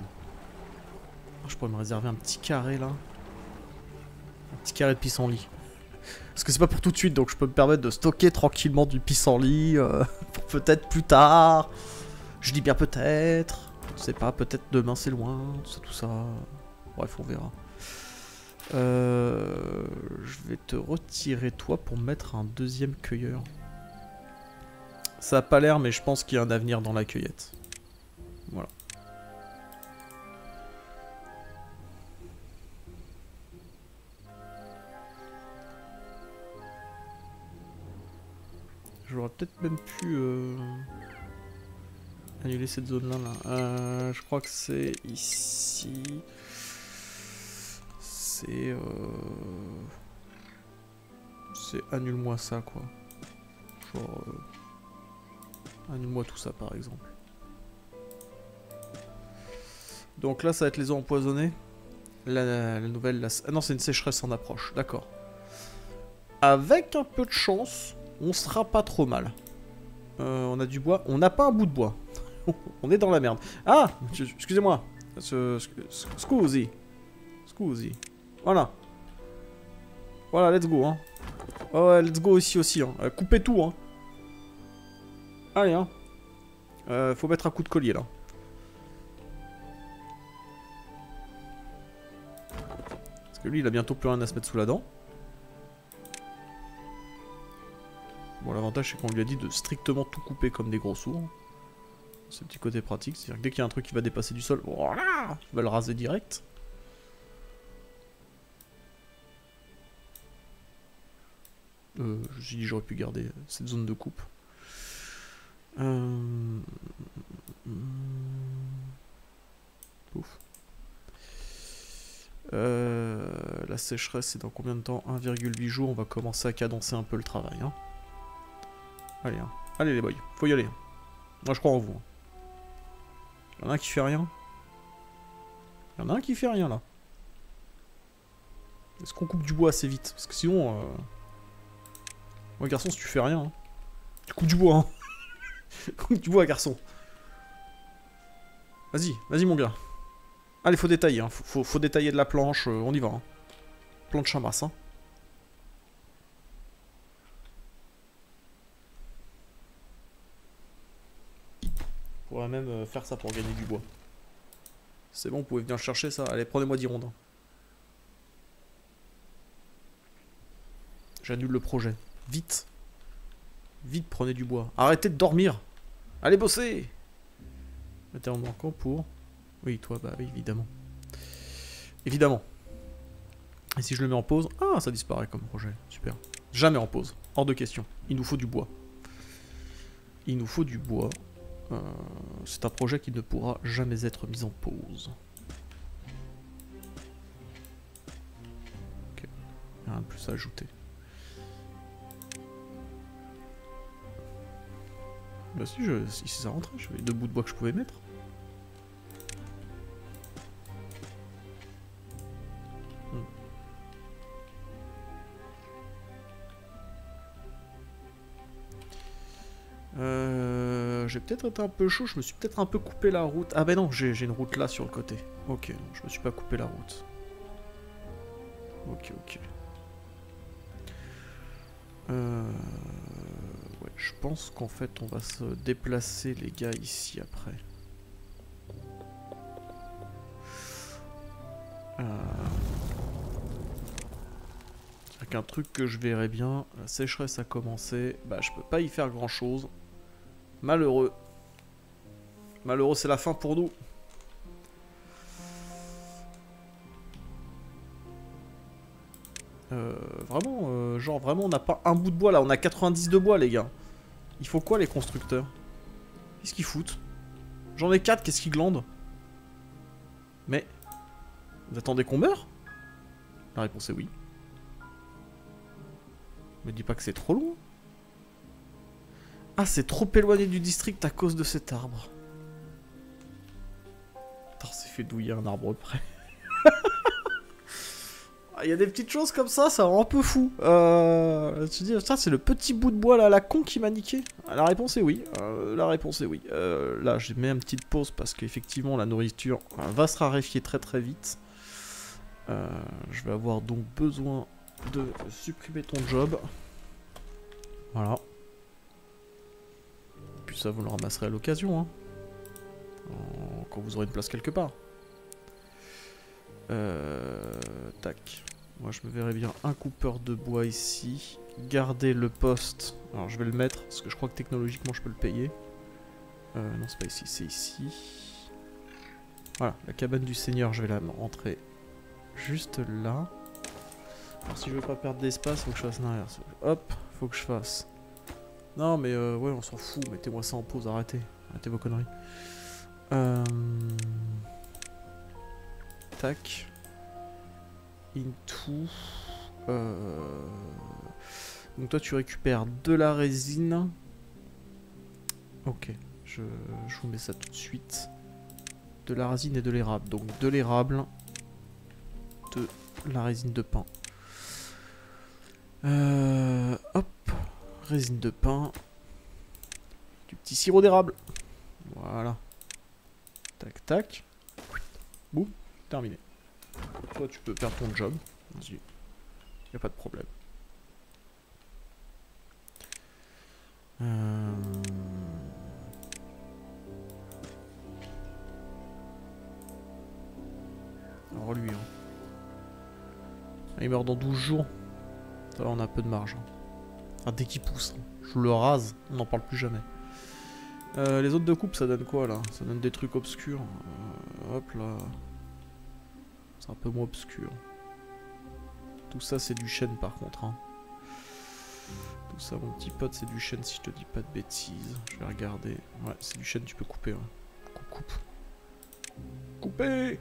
Je pourrais me réserver un petit carré là. Un petit carré de pissenlit. Parce que c'est pas pour tout de suite, donc je peux me permettre de stocker tranquillement du pissenlit euh, pour peut-être plus tard. Je dis bien peut-être. Je sais pas, peut-être demain c'est loin, tout ça, tout ça. Bref, on verra. Euh, je vais te retirer toi pour mettre un deuxième cueilleur. Ça a pas l'air, mais je pense qu'il y a un avenir dans la cueillette. Voilà. J'aurais peut-être même pu euh, annuler cette zone-là. Là. Euh, je crois que c'est ici. C'est... Euh... C'est annule-moi ça, quoi. Genre... Euh... Annule-moi tout ça, par exemple. Donc là, ça va être les eaux empoisonnées. La, la nouvelle... La... Ah non, c'est une sécheresse en approche. D'accord. Avec un peu de chance... On sera pas trop mal. Euh, on a du bois. On n'a pas un bout de bois. On est dans la merde. Ah, excusez-moi. Scusi. Scusi. Voilà. Voilà, let's go. Hein. Oh, ouais, let's go ici aussi. Hein. Euh, coupez tout. Hein. Allez. Hein. Euh, faut mettre un coup de collier là. Parce que lui, il a bientôt plus rien à se mettre sous la dent. Bon, l'avantage, c'est qu'on lui a dit de strictement tout couper comme des gros sourds. C'est le petit côté pratique, c'est-à-dire que dès qu'il y a un truc qui va dépasser du sol, voilà, il va le raser direct. Euh, j'ai dit j'aurais pu garder cette zone de coupe. Euh... Ouf. Euh... La sécheresse, c'est dans combien de temps? un virgule huit jours, on va commencer à cadencer un peu le travail. Hein. Allez, hein. Allez les boys, faut y aller. Moi je crois en vous. Y'en a un qui fait rien. Y'en a un qui fait rien là. Est-ce qu'on coupe du bois assez vite? Parce que sinon... Euh... Ouais garçon, si tu fais rien... Hein. Tu coupes du bois hein. Coupe du bois garçon. Vas-y, vas-y mon gars. Allez, faut détailler, hein. faut, faut, faut détailler de la planche, euh, on y va. Hein. Planche chamasse, hein. On pourrait même euh, faire ça pour gagner du bois. C'est bon, vous pouvez venir chercher ça. Allez, prenez-moi dix rondes. J'annule le projet. Vite. Vite, prenez du bois. Arrêtez de dormir. Allez bosser. Matériau manquant pour... Oui, toi, bah oui, évidemment. Évidemment. Et si je le mets en pause... Ah, ça disparaît comme projet. Super. Jamais en pause. Hors de question. Il nous faut du bois. Il nous faut du bois. Euh, c'est un projet qui ne pourra jamais être mis en pause. Ok. Rien de plus à ajouter. Bah si, je, si ça rentrait, j'avais deux bouts de bois que je pouvais mettre. Hmm. Euh, j'ai peut-être été un peu chaud, je me suis peut-être un peu coupé la route. Ah bah non, j'ai une route là sur le côté. Ok, non, je me suis pas coupé la route. Ok, ok. Euh... Ouais, je pense qu'en fait on va se déplacer les gars ici après. Euh... Avec un truc que je verrai bien, la sécheresse a commencé, bah je peux pas y faire grand chose. Malheureux. Malheureux, c'est la fin pour nous. Euh, vraiment, euh, genre vraiment on n'a pas un bout de bois là, on a quatre-vingt-dix de bois les gars. Il faut quoi les constructeurs? Qu'est-ce qu'ils foutent? J'en ai quatre, qu'est-ce qu'ils glandent? Mais... Vous attendez qu'on meure? La réponse est oui. Me dis pas que c'est trop loin. Ah, c'est trop éloigné du district à cause de cet arbre. Putain, c'est fait douiller un arbre près. Il y a des petites choses comme ça, ça rend un peu fou. Euh, tu dis, ça c'est le petit bout de bois là, la con qui m'a niqué. La réponse est oui. Euh, la réponse est oui. Euh, là, je mets une petite pause parce qu'effectivement la nourriture va se raréfier très très vite. Euh, je vais avoir donc besoin de supprimer ton job. Voilà. Puis ça, vous le ramasserez à l'occasion, hein. Quand vous aurez une place quelque part. Euh, tac. Moi, je me verrais bien un coupeur de bois ici. Garder le poste. Alors, je vais le mettre, parce que je crois que technologiquement, je peux le payer. Euh, non, c'est pas ici, c'est ici. Voilà, la cabane du seigneur, je vais la rentrer juste là. Alors, si je veux pas perdre d'espace, faut que je fasse l'inverse. Hop, faut que je fasse... Non, mais euh, ouais, on s'en fout. Mettez-moi ça en pause, arrêtez. Arrêtez vos conneries. Euh... Tac. Into. Euh... Donc toi, tu récupères de la résine. Ok. Je, je vous mets ça tout de suite. De la résine et de l'érable. Donc de l'érable. De la résine de pain. Euh... Hop. Résine de pain. Du petit sirop d'érable. Voilà. Tac, tac. Boum. Terminé. Toi, tu peux perdre ton job. Vas-y. Y a pas de problème. Euh... Alors lui, hein. Il meurt dans douze jours. Ça va, on a un peu de marge. Hein. Ah, dès qu'il pousse. Hein. Je le rase, on n'en parle plus jamais. Euh, les autres de coupe, ça donne quoi là? Ça donne des trucs obscurs. Euh, hop là. C'est un peu moins obscur. Tout ça, c'est du chêne par contre. Hein. Tout ça, mon petit pote, c'est du chêne si je te dis pas de bêtises. Je vais regarder. Ouais, c'est du chêne, tu peux couper. Hein. Coupe, coupe. Couper!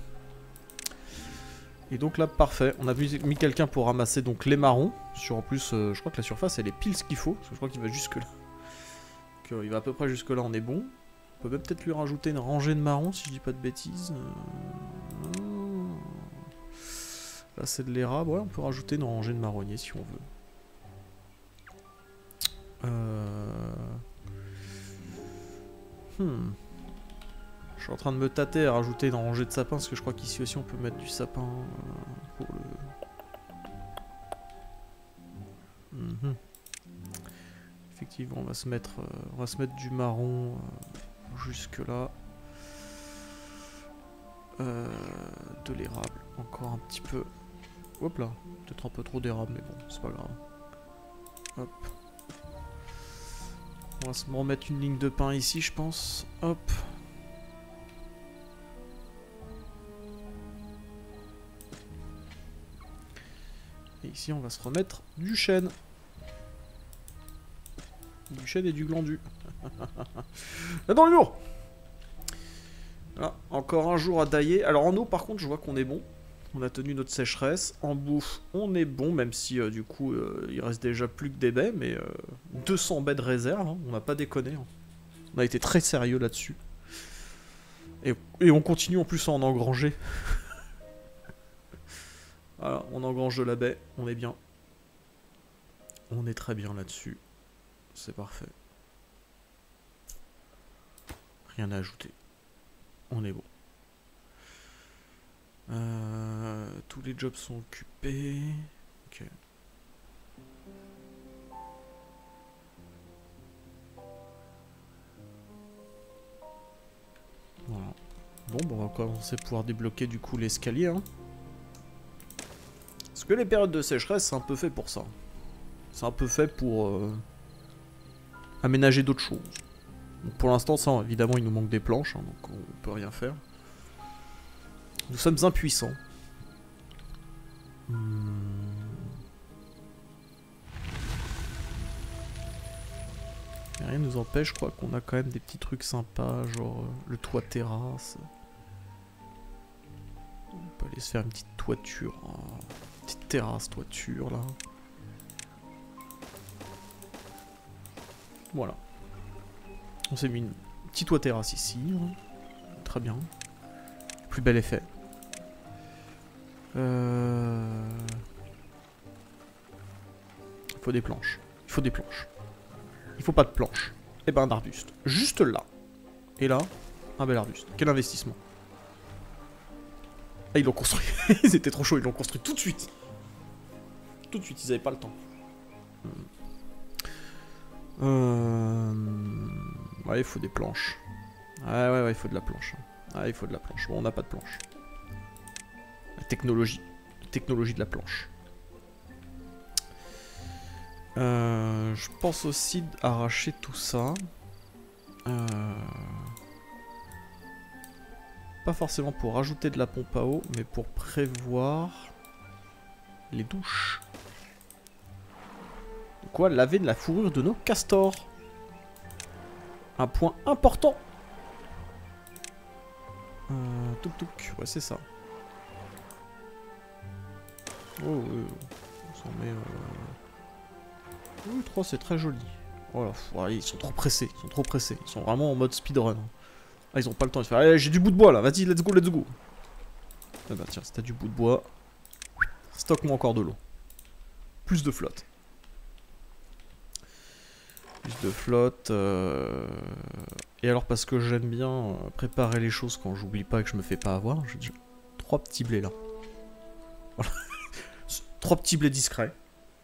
Et donc là, parfait. On a mis quelqu'un pour ramasser donc les marrons. Sur en plus, euh, je crois que la surface, elle est pile ce qu'il faut. Parce que je crois qu'il va jusque là. Donc, euh, il va à peu près jusque là, on est bon. On peut même peut-être lui rajouter une rangée de marrons si je dis pas de bêtises. Euh... Là, c'est de l'érable. Ouais, on peut rajouter une rangée de marronniers si on veut. Euh... Hmm. Je suis en train de me tâter à rajouter une rangée de sapins parce que je crois qu'ici aussi on peut mettre du sapin euh, pour le... Mm-hmm. Effectivement, on va se mettre, euh, on va se mettre du marron euh, jusque là. Euh, de l'érable, encore un petit peu. Hop là, peut-être un peu trop d'érable, mais bon, c'est pas grave. Hop. On va se remettre une ligne de pain ici, je pense. Hop. Et ici, on va se remettre du chêne. Du chêne et du glandu. Là dans l'humour. Voilà, encore un jour à dailler. Alors en eau, par contre, je vois qu'on est bon. On a tenu notre sécheresse. En bouffe, on est bon, même si euh, du coup, euh, il reste déjà plus que des baies. Mais euh, deux cents baies de réserve, hein, on n'a pas déconné. Hein. On a été très sérieux là-dessus. Et, et on continue en plus à en engranger. Voilà, on engrange de la baie, on est bien. On est très bien là-dessus. C'est parfait. rien à ajouter. On est bon. Euh, tous les jobs sont occupés. Ok. Voilà. Bon, bon, on va commencer à pouvoir débloquer du coup l'escalier. Hein. Parce que les périodes de sécheresse, c'est un peu fait pour ça. C'est un peu fait pour euh, aménager d'autres choses. Donc pour l'instant, ça, évidemment, il nous manque des planches, hein, donc on peut rien faire. Nous sommes impuissants. Hmm. Rien ne nous empêche, je crois qu'on a quand même des petits trucs sympas, genre euh, le toit terrasse. On peut aller se faire une petite toiture, hein, une petite terrasse toiture là. Voilà. On s'est mis une petite toit terrasse ici, hein. Très bien. Plus bel effet. Euh... Il faut des planches. Il faut des planches. Il faut pas de planches. Et ben un arbuste. Juste là. Et là, un bel arbuste. Quel investissement. Ah, ils l'ont construit. Ils étaient trop chauds, ils l'ont construit tout de suite. Tout de suite, ils avaient pas le temps. Euh... Ouais, il faut des planches. Ouais, ouais, ouais, il faut de la planche. Ah, il faut de la planche. Bon, on n'a pas de planche. La technologie. La technologie de la planche. Euh, je pense aussi d'arracher tout ça. Euh... Pas forcément pour rajouter de la pompe à eau, mais pour prévoir les douches. De quoi laver de la fourrure de nos castors. Un point important. Euh, touk touk, ouais c'est ça. Oh, oui, on s'en met... Euh... Oui, trois c'est très joli. Oh là, ouais, ils sont trop pressés, ils sont trop pressés. Ils sont vraiment en mode speedrun. Ah, ils ont pas le temps de faire. Allez, j'ai du bout de bois là, vas-y, let's go, let's go. Ah bah tiens, si t'as du bout de bois, stocke-moi encore de l'eau. Plus de flotte. Plus de flotte. Euh... Et alors, parce que j'aime bien préparer les choses quand j'oublie pas et que je me fais pas avoir, j'ai déjà trois petits blés là. Voilà. Trois petits blés discrets.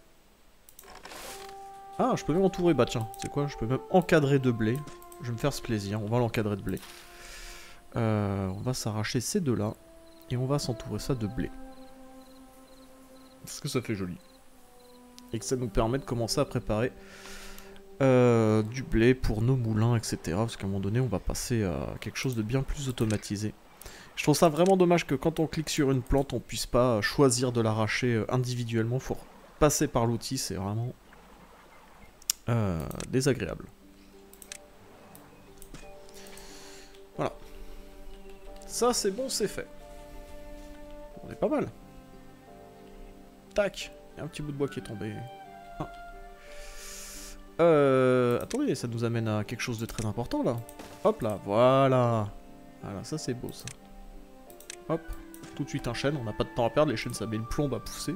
Ah, je peux même entourer, bah tiens, c'est quoi? Je peux même encadrer de blé. Je vais me faire ce plaisir, on va l'encadrer de blé. Euh, on va s'arracher ces deux-là. Et on va s'entourer ça de blé. Parce que ça fait joli. Et que ça nous permet de commencer à préparer euh, du blé pour nos moulins, et cetera. Parce qu'à un moment donné, on va passer à quelque chose de bien plus automatisé. Je trouve ça vraiment dommage que quand on clique sur une plante, on puisse pas choisir de l'arracher individuellement. Faut passer par l'outil, c'est vraiment euh, désagréable. Voilà. Ça, c'est bon, c'est fait. On est pas mal. Tac. Il y a un petit bout de bois qui est tombé. Ah. Euh... Attendez, ça nous amène à quelque chose de très important, là. Hop là, voilà. Voilà, ça c'est beau, ça. Hop. Tout de suite un chêne, on n'a pas de temps à perdre. Les chênes, ça met une plombe à pousser.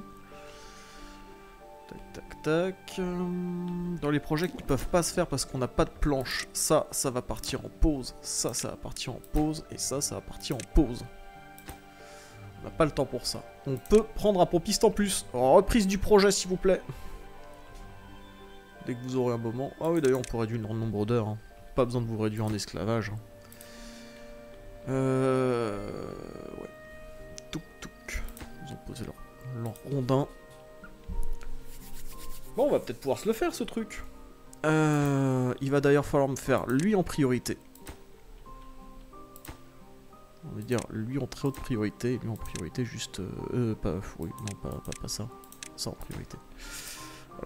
Tac, tac, tac. Dans les projets qui ne peuvent pas se faire parce qu'on n'a pas de planche, ça, ça va partir en pause. Ça, ça va partir en pause. Et ça, ça va partir en pause. On n'a pas le temps pour ça. On peut prendre un pompiste en plus. Reprise du projet, s'il vous plaît. Dès que vous aurez un moment. Ah oui, d'ailleurs, on peut réduire le nombre d'heures. Hein. Pas besoin de vous réduire en esclavage. Hein. Euh... Ouais. Touk touk. Ils ont posé leur, leur rondin. Bon, on va peut-être pouvoir se le faire, ce truc. Euh... Il va d'ailleurs falloir me faire lui en priorité. On va dire lui en très haute priorité, lui en priorité juste... Euh, euh pas... Oui, non, pas, pas, pas ça. Ça en priorité. Voilà.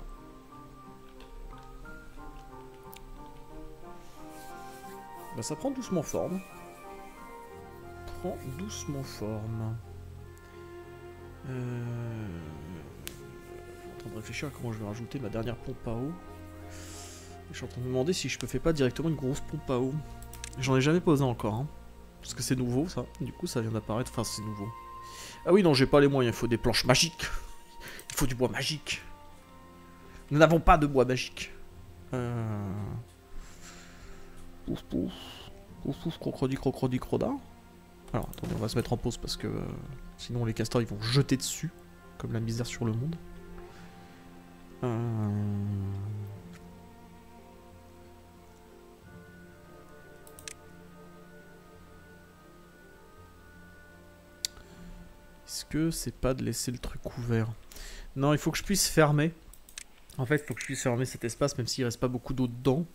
Bah ça prend doucement forme. Prend doucement forme. Euh... Je suis en train de réfléchir à comment je vais rajouter ma dernière pompe à eau. Je suis en train de me demander si je me fais pas directement une grosse pompe à eau. J'en ai jamais posé encore, hein. Parce que c'est nouveau ça, du coup ça vient d'apparaître, enfin c'est nouveau. Ah oui non j'ai pas les moyens, il faut des planches magiques. Il faut du bois magique. Nous n'avons pas de bois magique. Euh... Pouf pouf. Ouf ouf, crocodile, crocodile, croda. Alors attendez, on va se mettre en pause parce que euh, sinon les castors ils vont jeter dessus, comme la misère sur le monde. Euh... Est-ce que c'est pas de laisser le truc ouvert? Non, il faut que je puisse fermer. En fait, il faut que je puisse fermer cet espace, même s'il reste pas beaucoup d'eau dedans.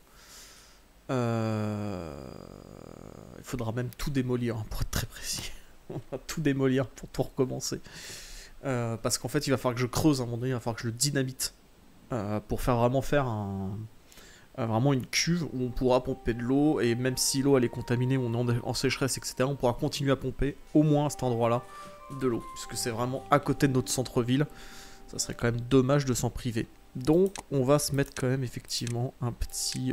Euh... Il faudra même tout démolir, hein, pour être très précis. On va tout démolir pour tout recommencer. Euh, parce qu'en fait, il va falloir que je creuse à un moment donné, il va falloir que je le dynamite. Euh, pour faire vraiment faire un... euh, vraiment une cuve où on pourra pomper de l'eau. Et même si l'eau elle est contaminée, on est en, en sécheresse, et cetera, on pourra continuer à pomper au moins à cet endroit-là de l'eau. Puisque c'est vraiment à côté de notre centre-ville. Ça serait quand même dommage de s'en priver. Donc, on va se mettre quand même effectivement un petit... Euh...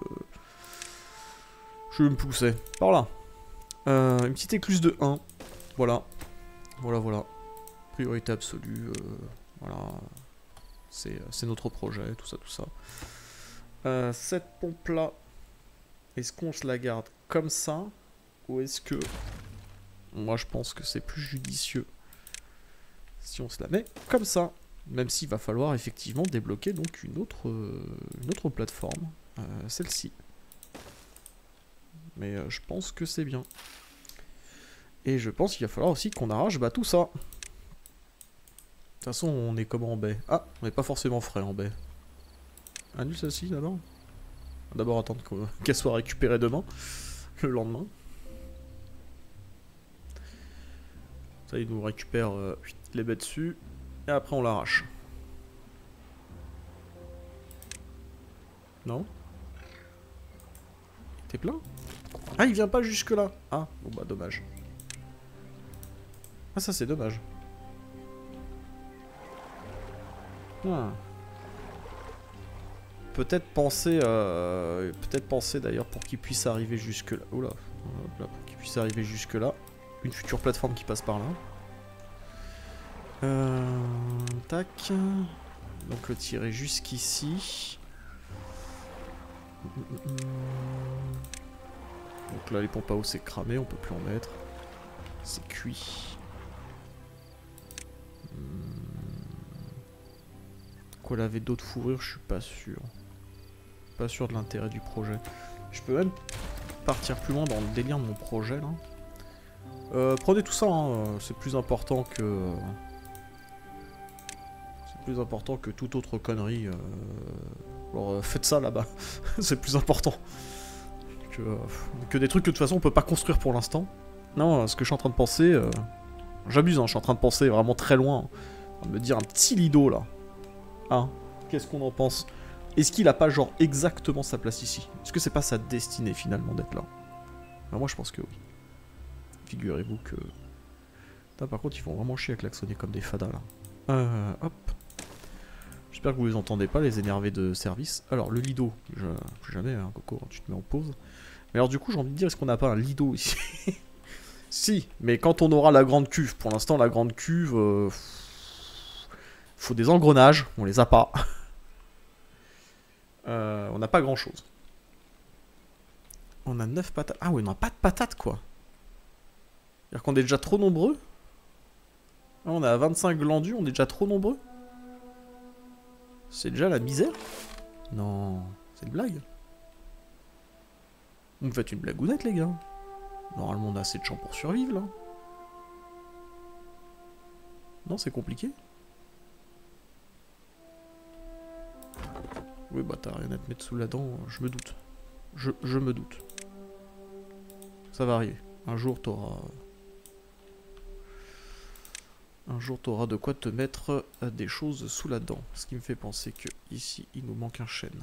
Je vais me pousser. Par là. Euh, une petite écluse de un. Voilà. Voilà, voilà. Priorité absolue. Euh, voilà. C'est notre projet, tout ça, tout ça. Euh, cette pompe-là, est-ce qu'on se la garde comme ça? Ou est-ce que... Moi, je pense que c'est plus judicieux si on se la met comme ça. Même s'il va falloir effectivement débloquer donc une autre, euh, une autre plateforme. Euh, Celle-ci. Mais euh, je pense que c'est bien. Et je pense qu'il va falloir aussi qu'on arrache bah, tout ça. De toute façon, on est comment en baie? Ah, on n'est pas forcément frais en baie. Annule celle-ci d'abord. D'abord attendre qu'elle soit récupérée demain. Le lendemain. Ça, il nous récupère euh, les baies dessus. Et après, on l'arrache. Non? T'es plein? Ah, il vient pas jusque là. Ah, bon bah dommage. Ah, ça c'est dommage. Hmm. Peut-être penser, euh, peut-être penser d'ailleurs pour qu'il puisse arriver jusque là. Oula, hop là, pour qu'il puisse arriver jusque là. Une future plateforme qui passe par là. Euh, tac. Donc le tirer jusqu'ici. Donc là les pompes à eau c'est cramé, on peut plus en mettre. C'est cuit. Quoi laver d'autres fourrures, je suis pas sûr. Pas sûr de l'intérêt du projet. Je peux même partir plus loin dans le délire de mon projet là. Euh, prenez tout ça, hein. C'est plus important que... C'est plus important que toute autre connerie. Euh... Alors euh, faites ça là-bas, c'est plus important. Que, euh, que des trucs que de toute façon on peut pas construire pour l'instant. Non, ce que je suis en train de penser... Euh... J'abuse, hein, je suis en train de penser vraiment très loin. On va me dire un petit lido là. Hein, qu'est-ce qu'on en pense? Est-ce qu'il a pas genre exactement sa place ici? Est-ce que c'est pas sa destinée finalement d'être là? Alors moi je pense que oui. Figurez-vous que... Putain, par contre ils vont vraiment chier à klaxonner comme des fadas là. Euh, hop. J'espère que vous les entendez pas, les énervés de service. Alors le lido, je... plus jamais hein, Coco, tu te mets en pause. Mais alors du coup j'ai envie de dire, est-ce qu'on n'a pas un lido ici? Si, mais quand on aura la grande cuve. Pour l'instant la grande cuve... Euh... faut des engrenages, on les a pas. euh, on n'a pas grand chose. On a neuf patates. Ah oui, on n'a pas de patates quoi. C'est-à-dire qu'on est déjà trop nombreux. Ah, on est à vingt-cinq glandus, on est déjà trop nombreux. C'est déjà la misère. Non, c'est une blague. Vous me faites une blagounette les gars. Normalement on a assez de champs pour survivre là. Non, c'est compliqué. Oui, bah t'as rien à te mettre sous la dent, je me doute. Je, je me doute. Ça va arriver. Un jour t'auras... Un jour t'auras de quoi te mettre des choses sous la dent. Ce qui me fait penser que ici il nous manque un chêne.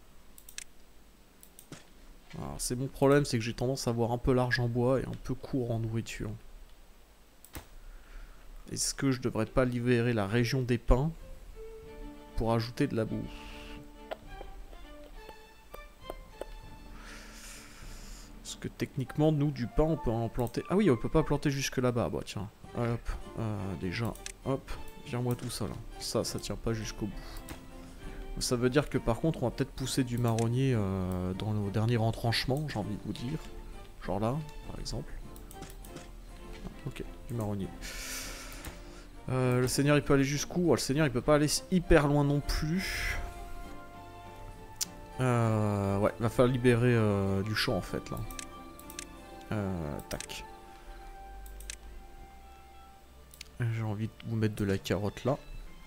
Alors c'est mon problème, c'est que j'ai tendance à avoir un peu large en bois et un peu court en nourriture. Est-ce que je devrais pas libérer la région des pins pour ajouter de la boue? Parce que techniquement, nous, du pain, on peut en planter... Ah oui, on peut pas planter jusque là-bas. Bah tiens, hop, euh, déjà, hop, vire-moi tout ça là. Ça, ça tient pas jusqu'au bout. Ça veut dire que par contre, on va peut-être pousser du marronnier euh, dans nos derniers retranchements, j'ai envie de vous dire. Genre là, par exemple. Ah, ok, du marronnier. Euh, le seigneur il peut aller jusqu'où? oh, Le seigneur il peut pas aller hyper loin non plus. Euh, ouais, il va falloir libérer euh, du champ en fait là. Euh, tac. J'ai envie de vous mettre de la carotte là.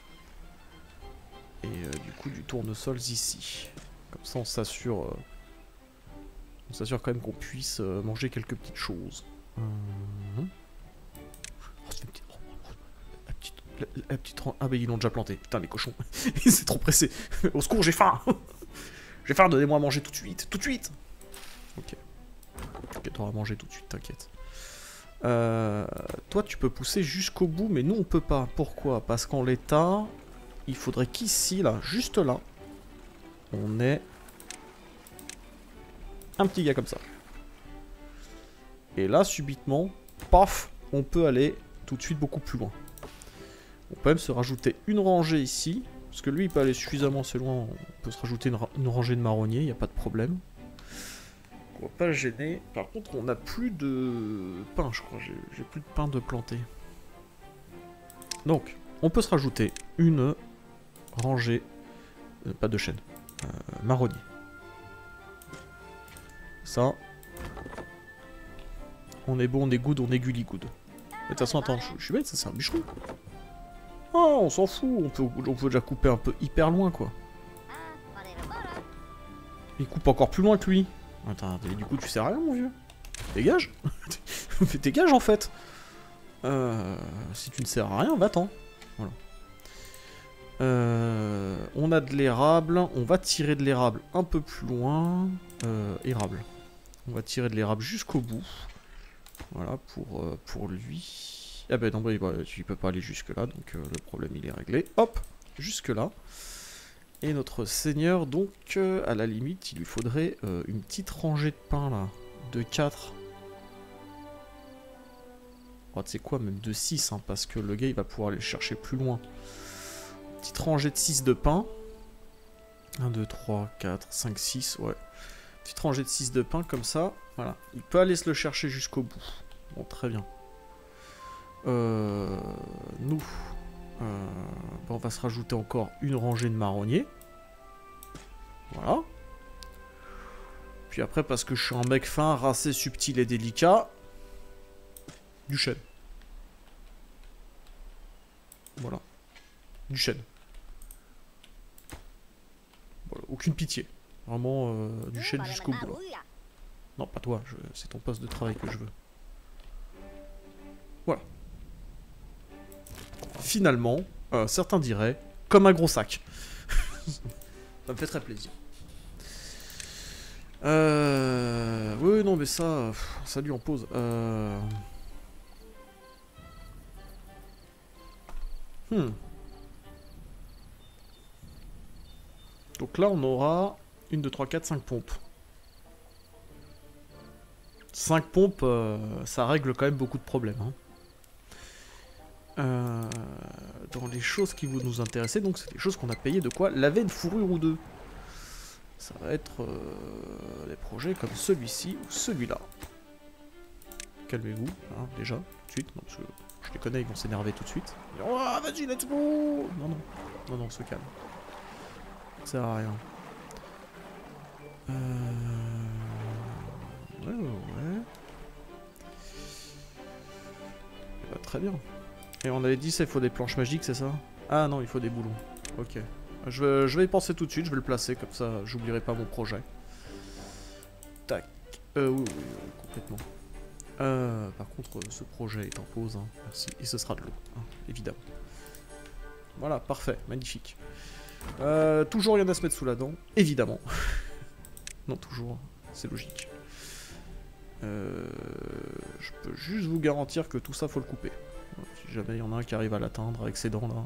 Et euh, du coup du tournesol ici. Comme ça on s'assure... Euh, on s'assure quand même qu'on puisse euh, manger quelques petites choses. Mmh. Oh, c'est une petite... oh, oh, la petite... La, la petite... Ah bah ils l'ont déjà planté. Putain les cochons. C'est trop pressé. Au secours j'ai faim. J'ai faim, donnez-moi à manger tout de suite. Tout de suite. Ok. Ok, t'auras à manger tout de suite, t'inquiète. Euh, toi tu peux pousser jusqu'au bout, mais nous on peut pas. Pourquoi? Parce qu'en l'état, il faudrait qu'ici, là, juste là, on ait un petit gars comme ça. Et là, subitement, paf, on peut aller tout de suite beaucoup plus loin. On peut même se rajouter une rangée ici, parce que lui il peut aller suffisamment assez loin, on peut se rajouter une, ra une rangée de marronniers, il n'y a pas de problème. On va pas le gêner. Par contre, on n'a plus de pain, je crois. J'ai plus de pain de planter. Donc, on peut se rajouter une rangée, euh, pas de chêne, euh, marronnier. Ça, on est bon, on est good, on est gully good. De toute façon, attends, je, je suis bête, ça c'est un bûcheron. Oh, on s'en fout, on peut, on peut déjà couper un peu hyper loin, quoi. Il coupe encore plus loin que lui. Attends, du coup, tu sers à rien, mon vieux. Dégage. Dégage, en fait. Euh, si tu ne sers à rien, va-t'en. Voilà. Euh, on a de l'érable. On va tirer de l'érable un peu plus loin. Euh, érable. On va tirer de l'érable jusqu'au bout. Voilà, pour, euh, pour lui. Ah ben non, bah, il ne peut pas aller jusque là, donc euh, le problème il est réglé. Hop, jusque là. Et notre seigneur, donc, euh, à la limite, il lui faudrait euh, une petite rangée de pain, là, de quatre. Oh, tu sais quoi, même de six, hein, parce que le gars, il va pouvoir aller le chercher plus loin. Petite rangée de six de pain. un, deux, trois, quatre, cinq, six, ouais. Petite rangée de six de pain, comme ça, voilà. Il peut aller se le chercher jusqu'au bout. Bon, très bien. Euh, nous... Euh, on va se rajouter encore une rangée de marronniers. Voilà. Puis après, parce que je suis un mec fin, racé, subtil et délicat, du chêne. Voilà. Du chêne. Voilà. Aucune pitié. Vraiment euh, du chêne jusqu'au bout. Là. Non, pas toi. Je... C'est ton poste de travail que je veux. Voilà. Finalement, euh, certains diraient, comme un gros sac. Ça me fait très plaisir. Euh... Oui, non, mais ça, ça lui en pose. Euh... Hmm. Donc là, on aura une, deux, trois, quatre, cinq pompes. cinq pompes, euh, ça règle quand même beaucoup de problèmes. Hein. Euh, dans les choses qui vont nous intéresser, donc c'est des choses qu'on a payées de quoi? Laver une fourrure ou deux. Ça va être euh, des projets comme celui-ci ou celui-là. Calmez-vous, hein, déjà, tout de suite, non, parce que je les connais, ils vont s'énerver tout de suite. Oh, vas-y, let's go! Non, non, non, non, on se calme. Ça sert à rien. Euh... Ouais, ouais, ouais. Bah, très bien. Et on avait dit ça, il faut des planches magiques, c'est ça? Ah non, il faut des boulons. Ok. Je vais, je vais y penser tout de suite, je vais le placer, comme ça j'oublierai pas mon projet. Tac. Euh, oui, oui, oui, complètement. Euh, par contre, ce projet est en pause, hein. Merci. Et ce sera de l'eau, hein, évidemment. Voilà, parfait, magnifique. Euh, toujours rien à se mettre sous la dent, évidemment. Non, toujours, c'est logique. Euh, je peux juste vous garantir que tout ça, faut le couper. Si jamais il y en a un qui arrive à l'atteindre avec ses dents, là.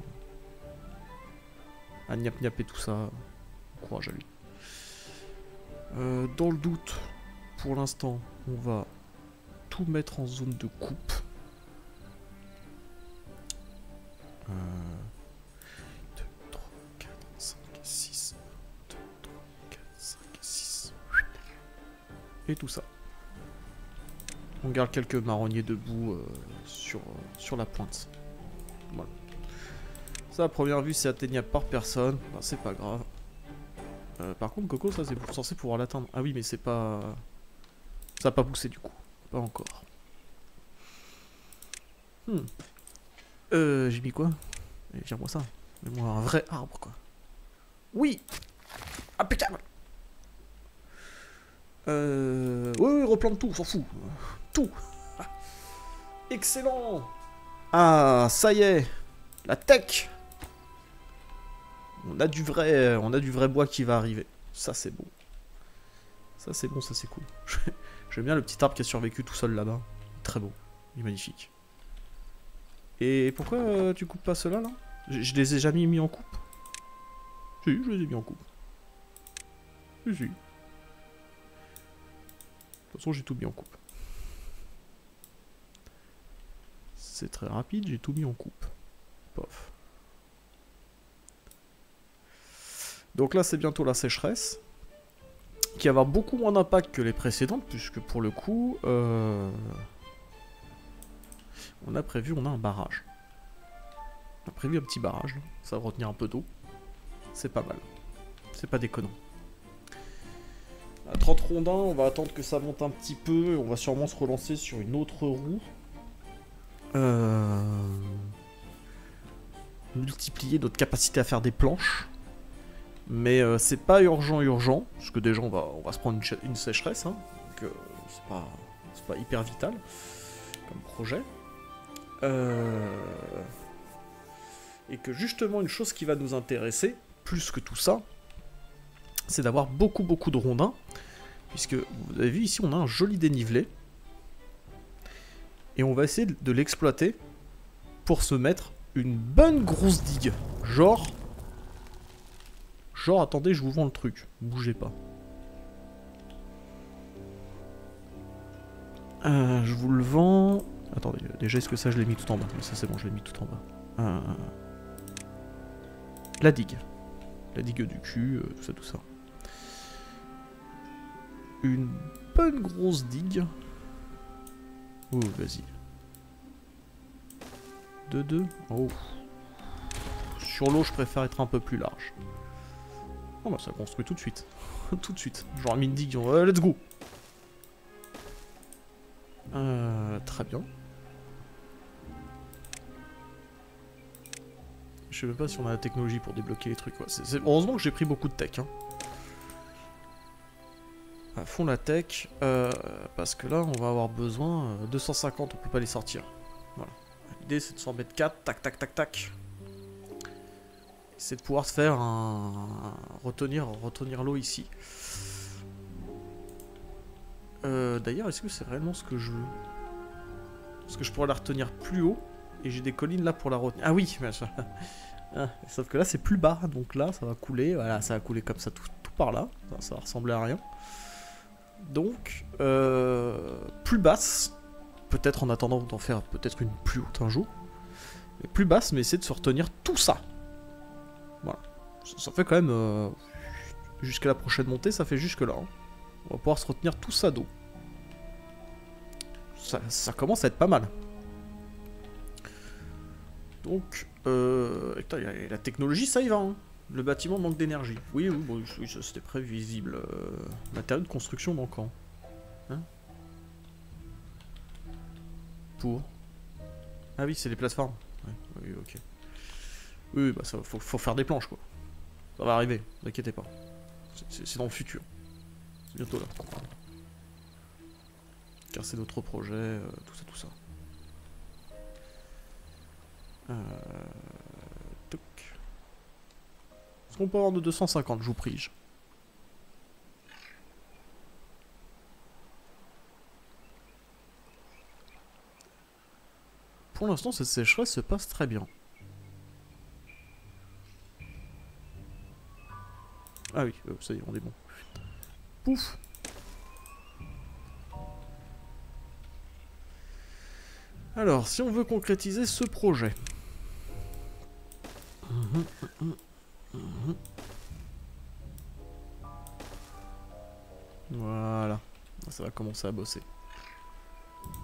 À niap niap et tout ça, courage à lui. Euh, dans le doute, pour l'instant, on va tout mettre en zone de coupe. Euh, deux, trois, quatre, cinq, six. deux, trois, quatre, cinq, six. Et tout ça. On garde quelques marronniers debout euh, sur, euh, sur la pointe. Voilà. Ça, à première vue, c'est atteignable par personne. Bah, c'est pas grave. Euh, par contre, Coco, ça, c'est censé pouvoir l'atteindre. Ah oui, mais c'est pas... Ça a pas poussé, du coup. Pas encore. Hmm. Euh, j'ai mis quoi? Viens-moi ça. Mets-moi un vrai arbre, quoi. Oui! Impeccable! Euh... Oui, oui, replante tout, on s'en fout. Tout! Excellent! Ah, ça y est! La tech! On a du vrai, on a du vrai bois qui va arriver. Ça, c'est bon. Ça, c'est bon, ça, c'est cool. J'aime bien le petit arbre qui a survécu tout seul là-bas. Très beau. Il est magnifique. Et pourquoi euh, tu coupes pas ceux-là, là, je, je les ai jamais mis en coupe. Si, je les ai mis en coupe. Si, si. De toute façon, j'ai tout mis en coupe. C'est très rapide, j'ai tout mis en coupe. Pof. Donc là, c'est bientôt la sécheresse. Qui va avoir beaucoup moins d'impact que les précédentes, puisque pour le coup, euh... on a prévu, on a un barrage. On a prévu un petit barrage, là. Ça va retenir un peu d'eau. C'est pas mal. C'est pas déconnant. À trente rondins, on va attendre que ça monte un petit peu. On va sûrement se relancer sur une autre roue. Euh... Multiplier notre capacité à faire des planches. Mais euh, c'est pas urgent urgent, parce que déjà on va, on va se prendre une, une sécheresse, hein, donc euh, c'est pas, c'est pas hyper vital comme projet. Euh... Et que justement une chose qui va nous intéresser, plus que tout ça, c'est d'avoir beaucoup beaucoup de rondins, puisque vous avez vu ici on a un joli dénivelé, et on va essayer de l'exploiter pour se mettre une bonne grosse digue, genre... Genre, attendez, je vous vends le truc. Bougez pas. Euh, je vous le vends... Attendez, déjà, est-ce que ça, je l'ai mis tout en bas? Mais ça, c'est bon, je l'ai mis tout en bas. Euh... La digue. La digue du cul, euh, tout ça, tout ça. Une bonne grosse digue. Oh, vas-y. deux deux. Oh. Sur l'eau, je préfère être un peu plus large. Oh bah ça construit tout de suite. Tout de suite. Genre mis une digue, euh, let's go. Euh, très bien. Je sais même pas si on a la technologie pour débloquer les trucs. Ouais, c'est, c'est... Heureusement que j'ai pris beaucoup de tech. Hein. À fond la tech. Euh, parce que là, on va avoir besoin... Euh, deux cent cinquante, on peut pas les sortir. Voilà. L'idée, c'est de s'en mettre quatre. Tac, tac, tac, tac. C'est de pouvoir se faire un... Retenir, retenir l'eau ici. Euh, D'ailleurs, est-ce que c'est réellement ce que je veux? Parce que je pourrais la retenir plus haut. Et j'ai des collines là pour la retenir. Ah oui, ah, sauf que là c'est plus bas. Donc là ça va couler. Voilà, ça va couler comme ça tout, tout par là. Ça, ça va ressembler à rien. Donc, euh, plus basse. Peut-être en attendant d'en faire peut-être une plus haute un jour. Mais plus basse, mais essayer de se retenir tout ça. Voilà. Ça, ça fait quand même... Euh, jusqu'à la prochaine montée, ça fait jusque là. Hein. On va pouvoir se retenir tout ça d'eau. Ça, ça commence à être pas mal. Donc, euh, putain, la technologie, ça y va. Hein. Le bâtiment manque d'énergie. Oui, oui, bon, oui c'était prévisible. Euh, matériaux de construction manquant. Hein? Pour. Ah oui, c'est les plateformes. Ouais, oui, ok. Oui, bah ça, faut, faut faire des planches, quoi. Ça va arriver, ne vous inquiétez pas. C'est dans le futur. C'est bientôt là. Car c'est notre projet, euh, tout ça, tout ça. Euh... Toc. Est-ce qu'on peut avoir de deux cent cinquante, je vous prie. Pour l'instant, cette sécheresse se passe très bien. Ah oui, euh, ça y est, on est bon. Pouf. Alors, si on veut concrétiser ce projet... Mmh, mmh, mmh. Voilà, ça va commencer à bosser.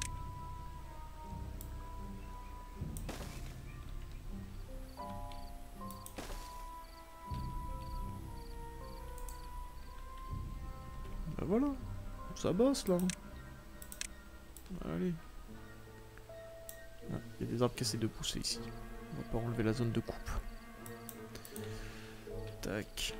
Bah voilà. Ça bosse là. Allez. Il ah, y a des arbres qui essaient de pousser ici. On va pas enlever la zone de coupe. Tac.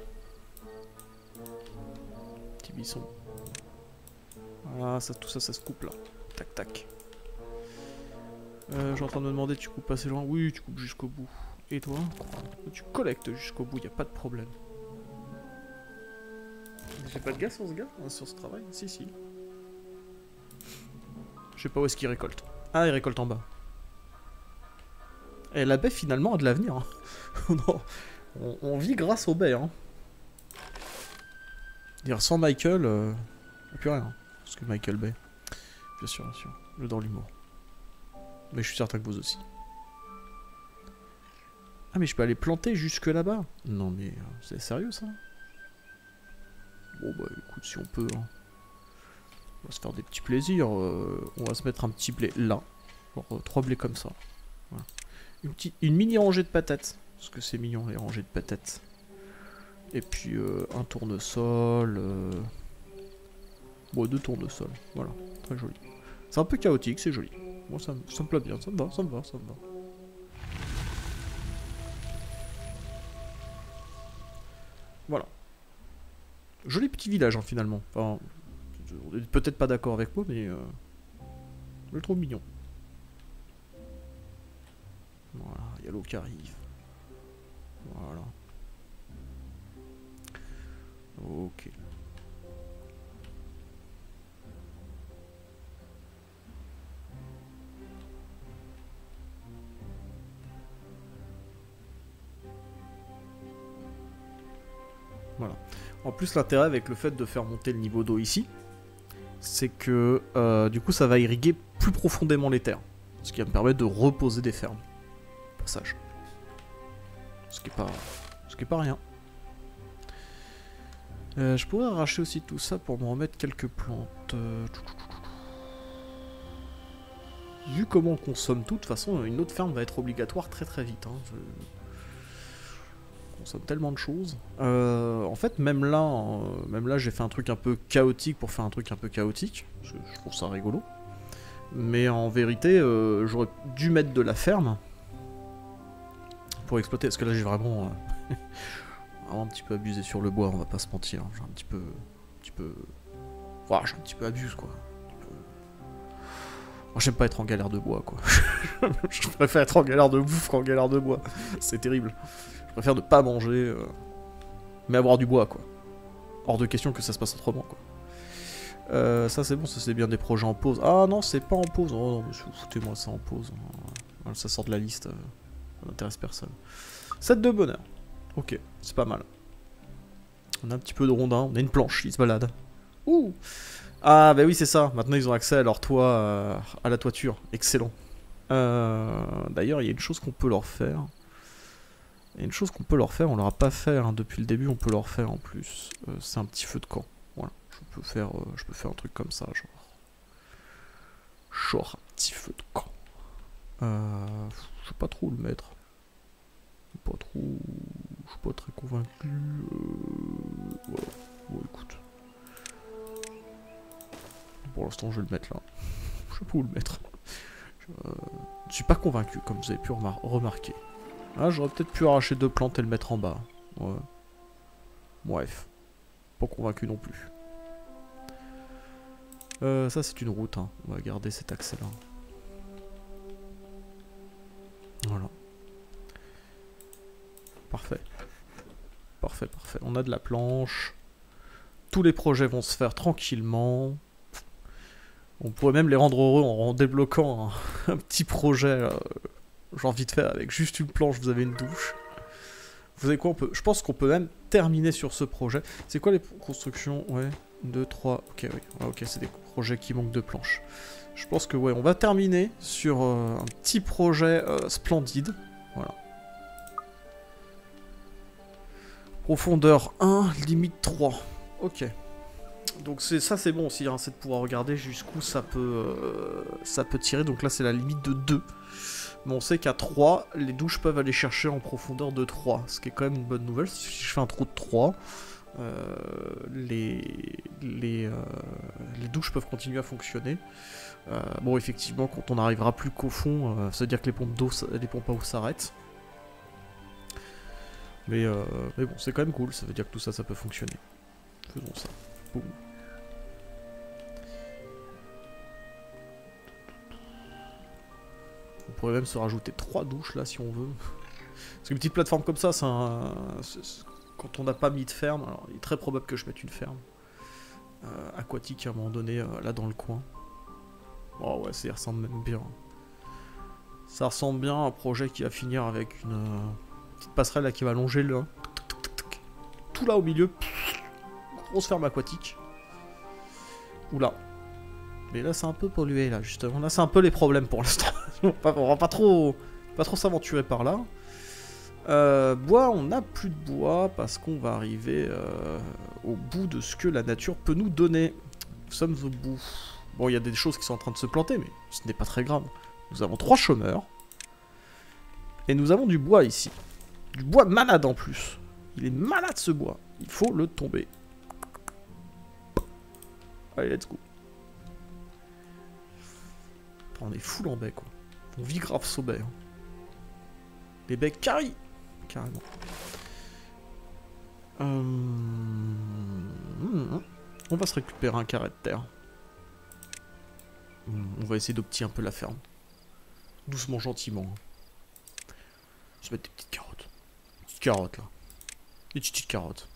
Petit buisson. Voilà, ça, tout ça, ça se coupe là. Tac, tac. Euh, je suis en train de me demander, tu coupes assez loin? Oui, tu coupes jusqu'au bout. Et toi? Tu collectes jusqu'au bout, y a pas de problème. J'ai pas de gars sur ce gars? Sur ce travail? Si, si. Je sais pas où est-ce qu'il récolte. Ah, il récolte en bas. Et la baie finalement a de l'avenir. Hein. Non, on, on vit grâce aux baies. Hein. Dire sans Michael, euh, plus rien. Parce que Michael Bay. Bien sûr, bien sûr. Le dans l'humour. Mais je suis certain que vous aussi. Ah mais je peux aller planter jusque là-bas? Non mais euh, c'est sérieux ça? Bon bah écoute, si on peut, hein. On va se faire des petits plaisirs. Euh, on va se mettre un petit blé là. Genre euh, trois blés comme ça. Voilà. Une, petite, une mini rangée de patates. Parce que c'est mignon les rangées de patates. Et puis euh, un tournesol. Euh... Bon, deux tournesols. Voilà, très joli. C'est un peu chaotique, c'est joli. Moi ça, ça me plaît bien, ça me va, ça me va, ça me va. Voilà. Joli petit village hein, finalement. Enfin, on est peut-être pas d'accord avec moi, mais euh, je le trouve mignon. Voilà, il y a l'eau qui arrive. Voilà. Ok. Voilà. En plus, l'intérêt avec le fait de faire monter le niveau d'eau ici, c'est que euh, du coup, ça va irriguer plus profondément les terres. Ce qui va me permettre de reposer des fermes. Passage. Ce qui est pas, ce qui est pas rien. Euh, je pourrais arracher aussi tout ça pour me remettre quelques plantes. Euh... Vu comment on consomme tout, de toute façon, une autre ferme va être obligatoire très très vite. Hein. Je... On consomme tellement de choses. Euh, en fait, même là, euh, même là, j'ai fait un truc un peu chaotique pour faire un truc un peu chaotique. Je, je trouve ça rigolo. Mais en vérité, euh, j'aurais dû mettre de la ferme pour exploiter. Parce que là, j'ai vraiment, euh, vraiment un petit peu abusé sur le bois. On va pas se mentir. J'ai un petit peu, un petit peu, voilà, j'ai un petit peu abusé quoi. Moi j'aime pas être en galère de bois quoi. Je préfère être en galère de bouffe qu'en galère de bois. C'est terrible. Je préfère ne pas manger, euh, mais avoir du bois quoi. Hors de question que ça se passe autrement quoi. Euh, ça c'est bon, ça c'est bien des projets en pause. Ah non, c'est pas en pause. Oh non, mais foutez-moi ça en pause. Voilà, ça sort de la liste. Euh, ça n'intéresse personne. sept de bonheur. Ok, c'est pas mal. On a un petit peu de rondin, on a une planche, il se balade. Ouh. Ah bah oui c'est ça, maintenant ils ont accès à leur toit, euh, à la toiture, excellent. Euh, D'ailleurs il y a une chose qu'on peut leur faire. Il y a une chose qu'on peut leur faire, on leur a pas fait hein, depuis le début, on peut leur faire en plus. Euh, c'est un petit feu de camp. Voilà, je peux faire, euh, je peux faire un truc comme ça, genre. Genre un petit feu de camp. Euh, je sais pas trop où le mettre. Pas trop. Je suis pas très convaincu. Euh, voilà. Bon écoute. Pour l'instant, je vais le mettre là. Je sais pas où le mettre. Je euh, ne suis pas convaincu, comme vous avez pu remar remarquer. Ah, j'aurais peut-être pu arracher deux plantes et le mettre en bas. Ouais. Bref. Pas convaincu non plus. Euh, ça, c'est une route. Hein. On va garder cet accès-là. Voilà. Parfait. Parfait, parfait. On a de la planche. Tous les projets vont se faire tranquillement. On pourrait même les rendre heureux en, en débloquant un, un petit projet, euh, genre vite fait, avec juste une planche, vous avez une douche. Vous savez quoi, on peut, je pense qu'on peut même terminer sur ce projet. C'est quoi les constructions? Ouais, deux, trois, ok, oui. Ah, ok, c'est des projets qui manquent de planches. Je pense que, ouais, on va terminer sur euh, un petit projet euh, splendide. Voilà. Profondeur un, limite trois. Ok. Donc ça c'est bon aussi, hein, c'est de pouvoir regarder jusqu'où ça peut euh, ça peut tirer. Donc là c'est la limite de deux. Mais on sait qu'à trois, les douches peuvent aller chercher en profondeur de trois. Ce qui est quand même une bonne nouvelle. Si je fais un trou de trois, euh, les, les, euh, les douches peuvent continuer à fonctionner. Euh, bon, effectivement, quand on n'arrivera plus qu'au fond, euh, ça veut dire que les pompes d'eau, les pompes à eau s'arrêtent. Mais, euh, mais bon, c'est quand même cool, ça veut dire que tout ça, ça peut fonctionner. Faisons ça. Boum. On pourrait même se rajouter trois douches là si on veut. Parce qu'une petite plateforme comme ça, c'est un... quand on n'a pas mis de ferme, alors il est très probable que je mette une ferme euh, aquatique à un moment donné euh, là dans le coin. Oh ouais, ça ressemble même bien. Ça ressemble bien à un projet qui va finir avec une euh, petite passerelle là qui va longer le... tout là au milieu. Grosse ferme aquatique. Oula. Mais là c'est un peu pollué là justement. Là c'est un peu les problèmes pour l'instant. on va pas trop, pas trop s'aventurer par là. Euh, bois, on n'a plus de bois parce qu'on va arriver euh, au bout de ce que la nature peut nous donner. Nous sommes au bout. Bon, il y a des choses qui sont en train de se planter, mais ce n'est pas très grave. Nous avons trois chômeurs. Et nous avons du bois ici. Du bois malade en plus. Il est malade ce bois. Il faut le tomber. Allez, let's go. On est full en baie, quoi. On vit grave sur baie. Hein. Les baies carry. Carrément. Euh... On va se récupérer un carré de terre. On va essayer d'opter un peu la ferme. Doucement, gentiment. Je vais mettre des petites carottes. Des petites carottes, là. Des petites carottes.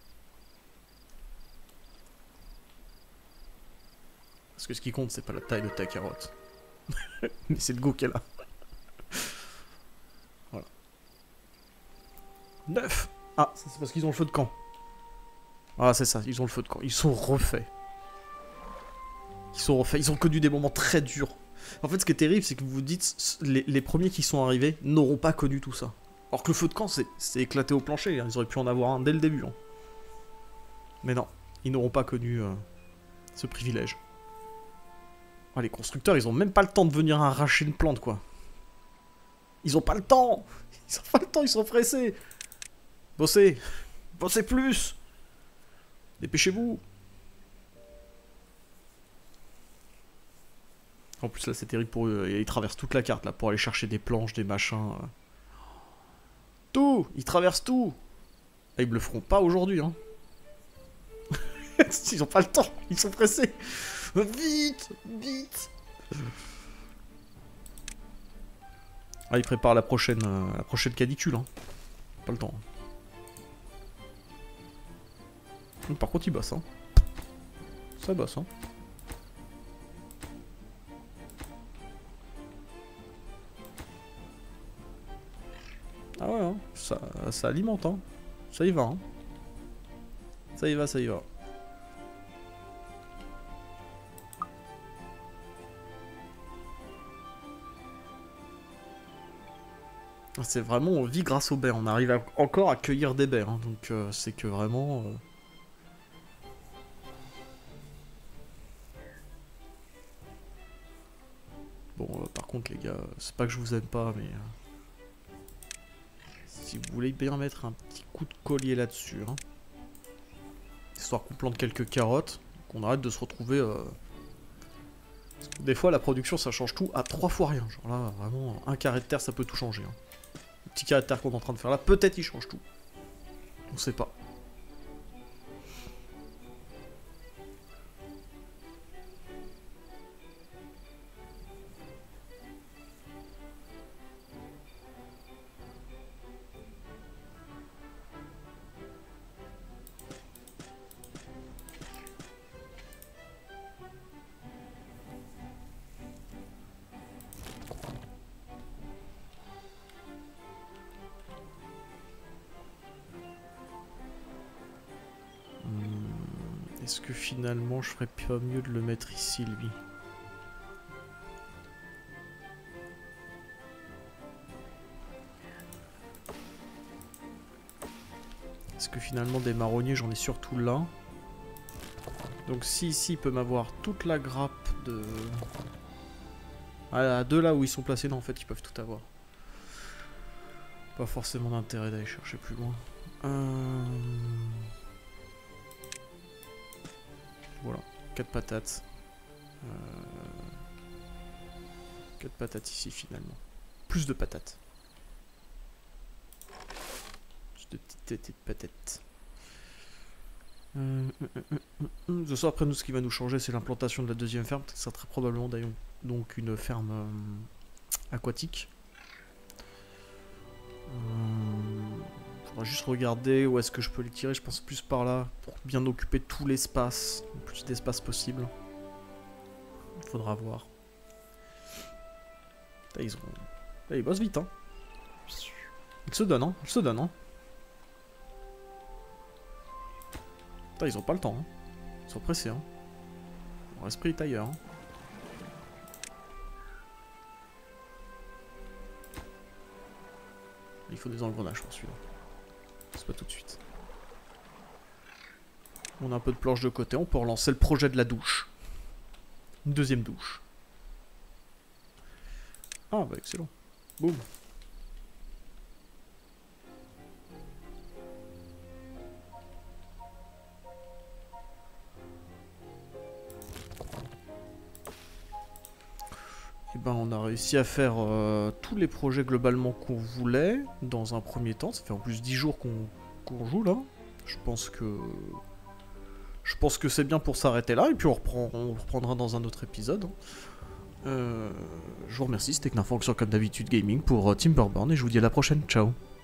Parce que ce qui compte, c'est pas la taille de ta carotte. Mais c'est le go qu'elle a. Voilà. neuf. Ah, ça c'est parce qu'ils ont le feu de camp. Ah, c'est ça, ils ont le feu de camp. Ils sont refaits. Ils sont refaits. Ils ont connu des moments très durs. En fait, ce qui est terrible, c'est que vous vous dites, les, les premiers qui sont arrivés n'auront pas connu tout ça. Alors que le feu de camp, c'est éclaté au plancher. Hein. Ils auraient pu en avoir un dès le début. Hein. Mais non, ils n'auront pas connu euh, ce privilège. Oh, les constructeurs, ils ont même pas le temps de venir arracher une plante, quoi. Ils ont pas le temps. Ils ont pas le temps, ils sont pressés. Bossez. Bossez plus. Dépêchez-vous. En plus, là, c'est terrible pour eux. Ils traversent toute la carte, là, pour aller chercher des planches, des machins. Tout. Ils traversent tout. Et ils me le feront pas aujourd'hui, hein. Ils ont pas le temps. Ils sont pressés. Vite. Vite. Ah, ils préparent la prochaine, euh, la prochaine canicule, hein. Pas le temps. Par contre, ils bossent, hein. Ça bosse, hein. Ah ouais, hein. Ça, ça alimente, hein. Ça y va, hein. Ça y va, ça y va. C'est vraiment, on vit grâce aux baies. On arrive à, encore à cueillir des baies, hein. Donc euh, c'est que vraiment... Euh... Bon, euh, par contre, les gars, c'est pas que je vous aime pas, mais... Euh... Si vous voulez bien mettre un petit coup de collier là-dessus, hein. Histoire qu'on plante quelques carottes, qu'on arrête de se retrouver... Euh... Des fois, la production, ça change tout à trois fois rien. Genre là, vraiment, un carré de terre, ça peut tout changer, hein. Le petit carré de terre qu'on est en train de faire là, peut-être il change tout. On sait pas. Est-ce que finalement je ferais pas mieux de le mettre ici, lui? Est-ce que finalement des marronniers j'en ai surtout là? Donc si ici il peut m'avoir toute la grappe de... Ah, de là où ils sont placés, non en fait ils peuvent tout avoir. Pas forcément d'intérêt d'aller chercher plus loin. Euh... quatre patates. Euh... quatre patates ici finalement. Plus de patates. Juste de petites têtes et de patates. Euh, euh, euh, euh, euh. Ce soir, après nous, ce qui va nous changer, c'est l'implantation de la deuxième ferme. Ça sera très probablement d'ailleurs donc une ferme euh, aquatique. Euh, faudra juste regarder où est-ce que je peux les tirer. Je pense plus par là pour bien occuper tout l'espace, le plus d'espace possible. Il faudra voir. Là, ils, ont... Là, ils bossent vite, hein. Ils se donnent, hein. Ils se donnent, hein. Putain, ils ont pas le temps, hein. Ils sont pressés, hein. Leur esprit est ailleurs, hein. Il faut des engrenages pour celui-là. C'est pas tout de suite. On a un peu de planche de côté, on peut relancer le projet de la douche. Une deuxième douche. Ah bah excellent. Boum. Et ben on a réussi à faire euh, tous les projets globalement qu'on voulait dans un premier temps. Ça fait en plus dix jours qu'on qu'on joue là. Je pense que je pense que c'est bien pour s'arrêter là et puis on reprend on reprendra dans un autre épisode. Euh, je vous remercie, c'était Knarfonction comme d'habitude Gaming pour euh, Timberborn et je vous dis à la prochaine. Ciao.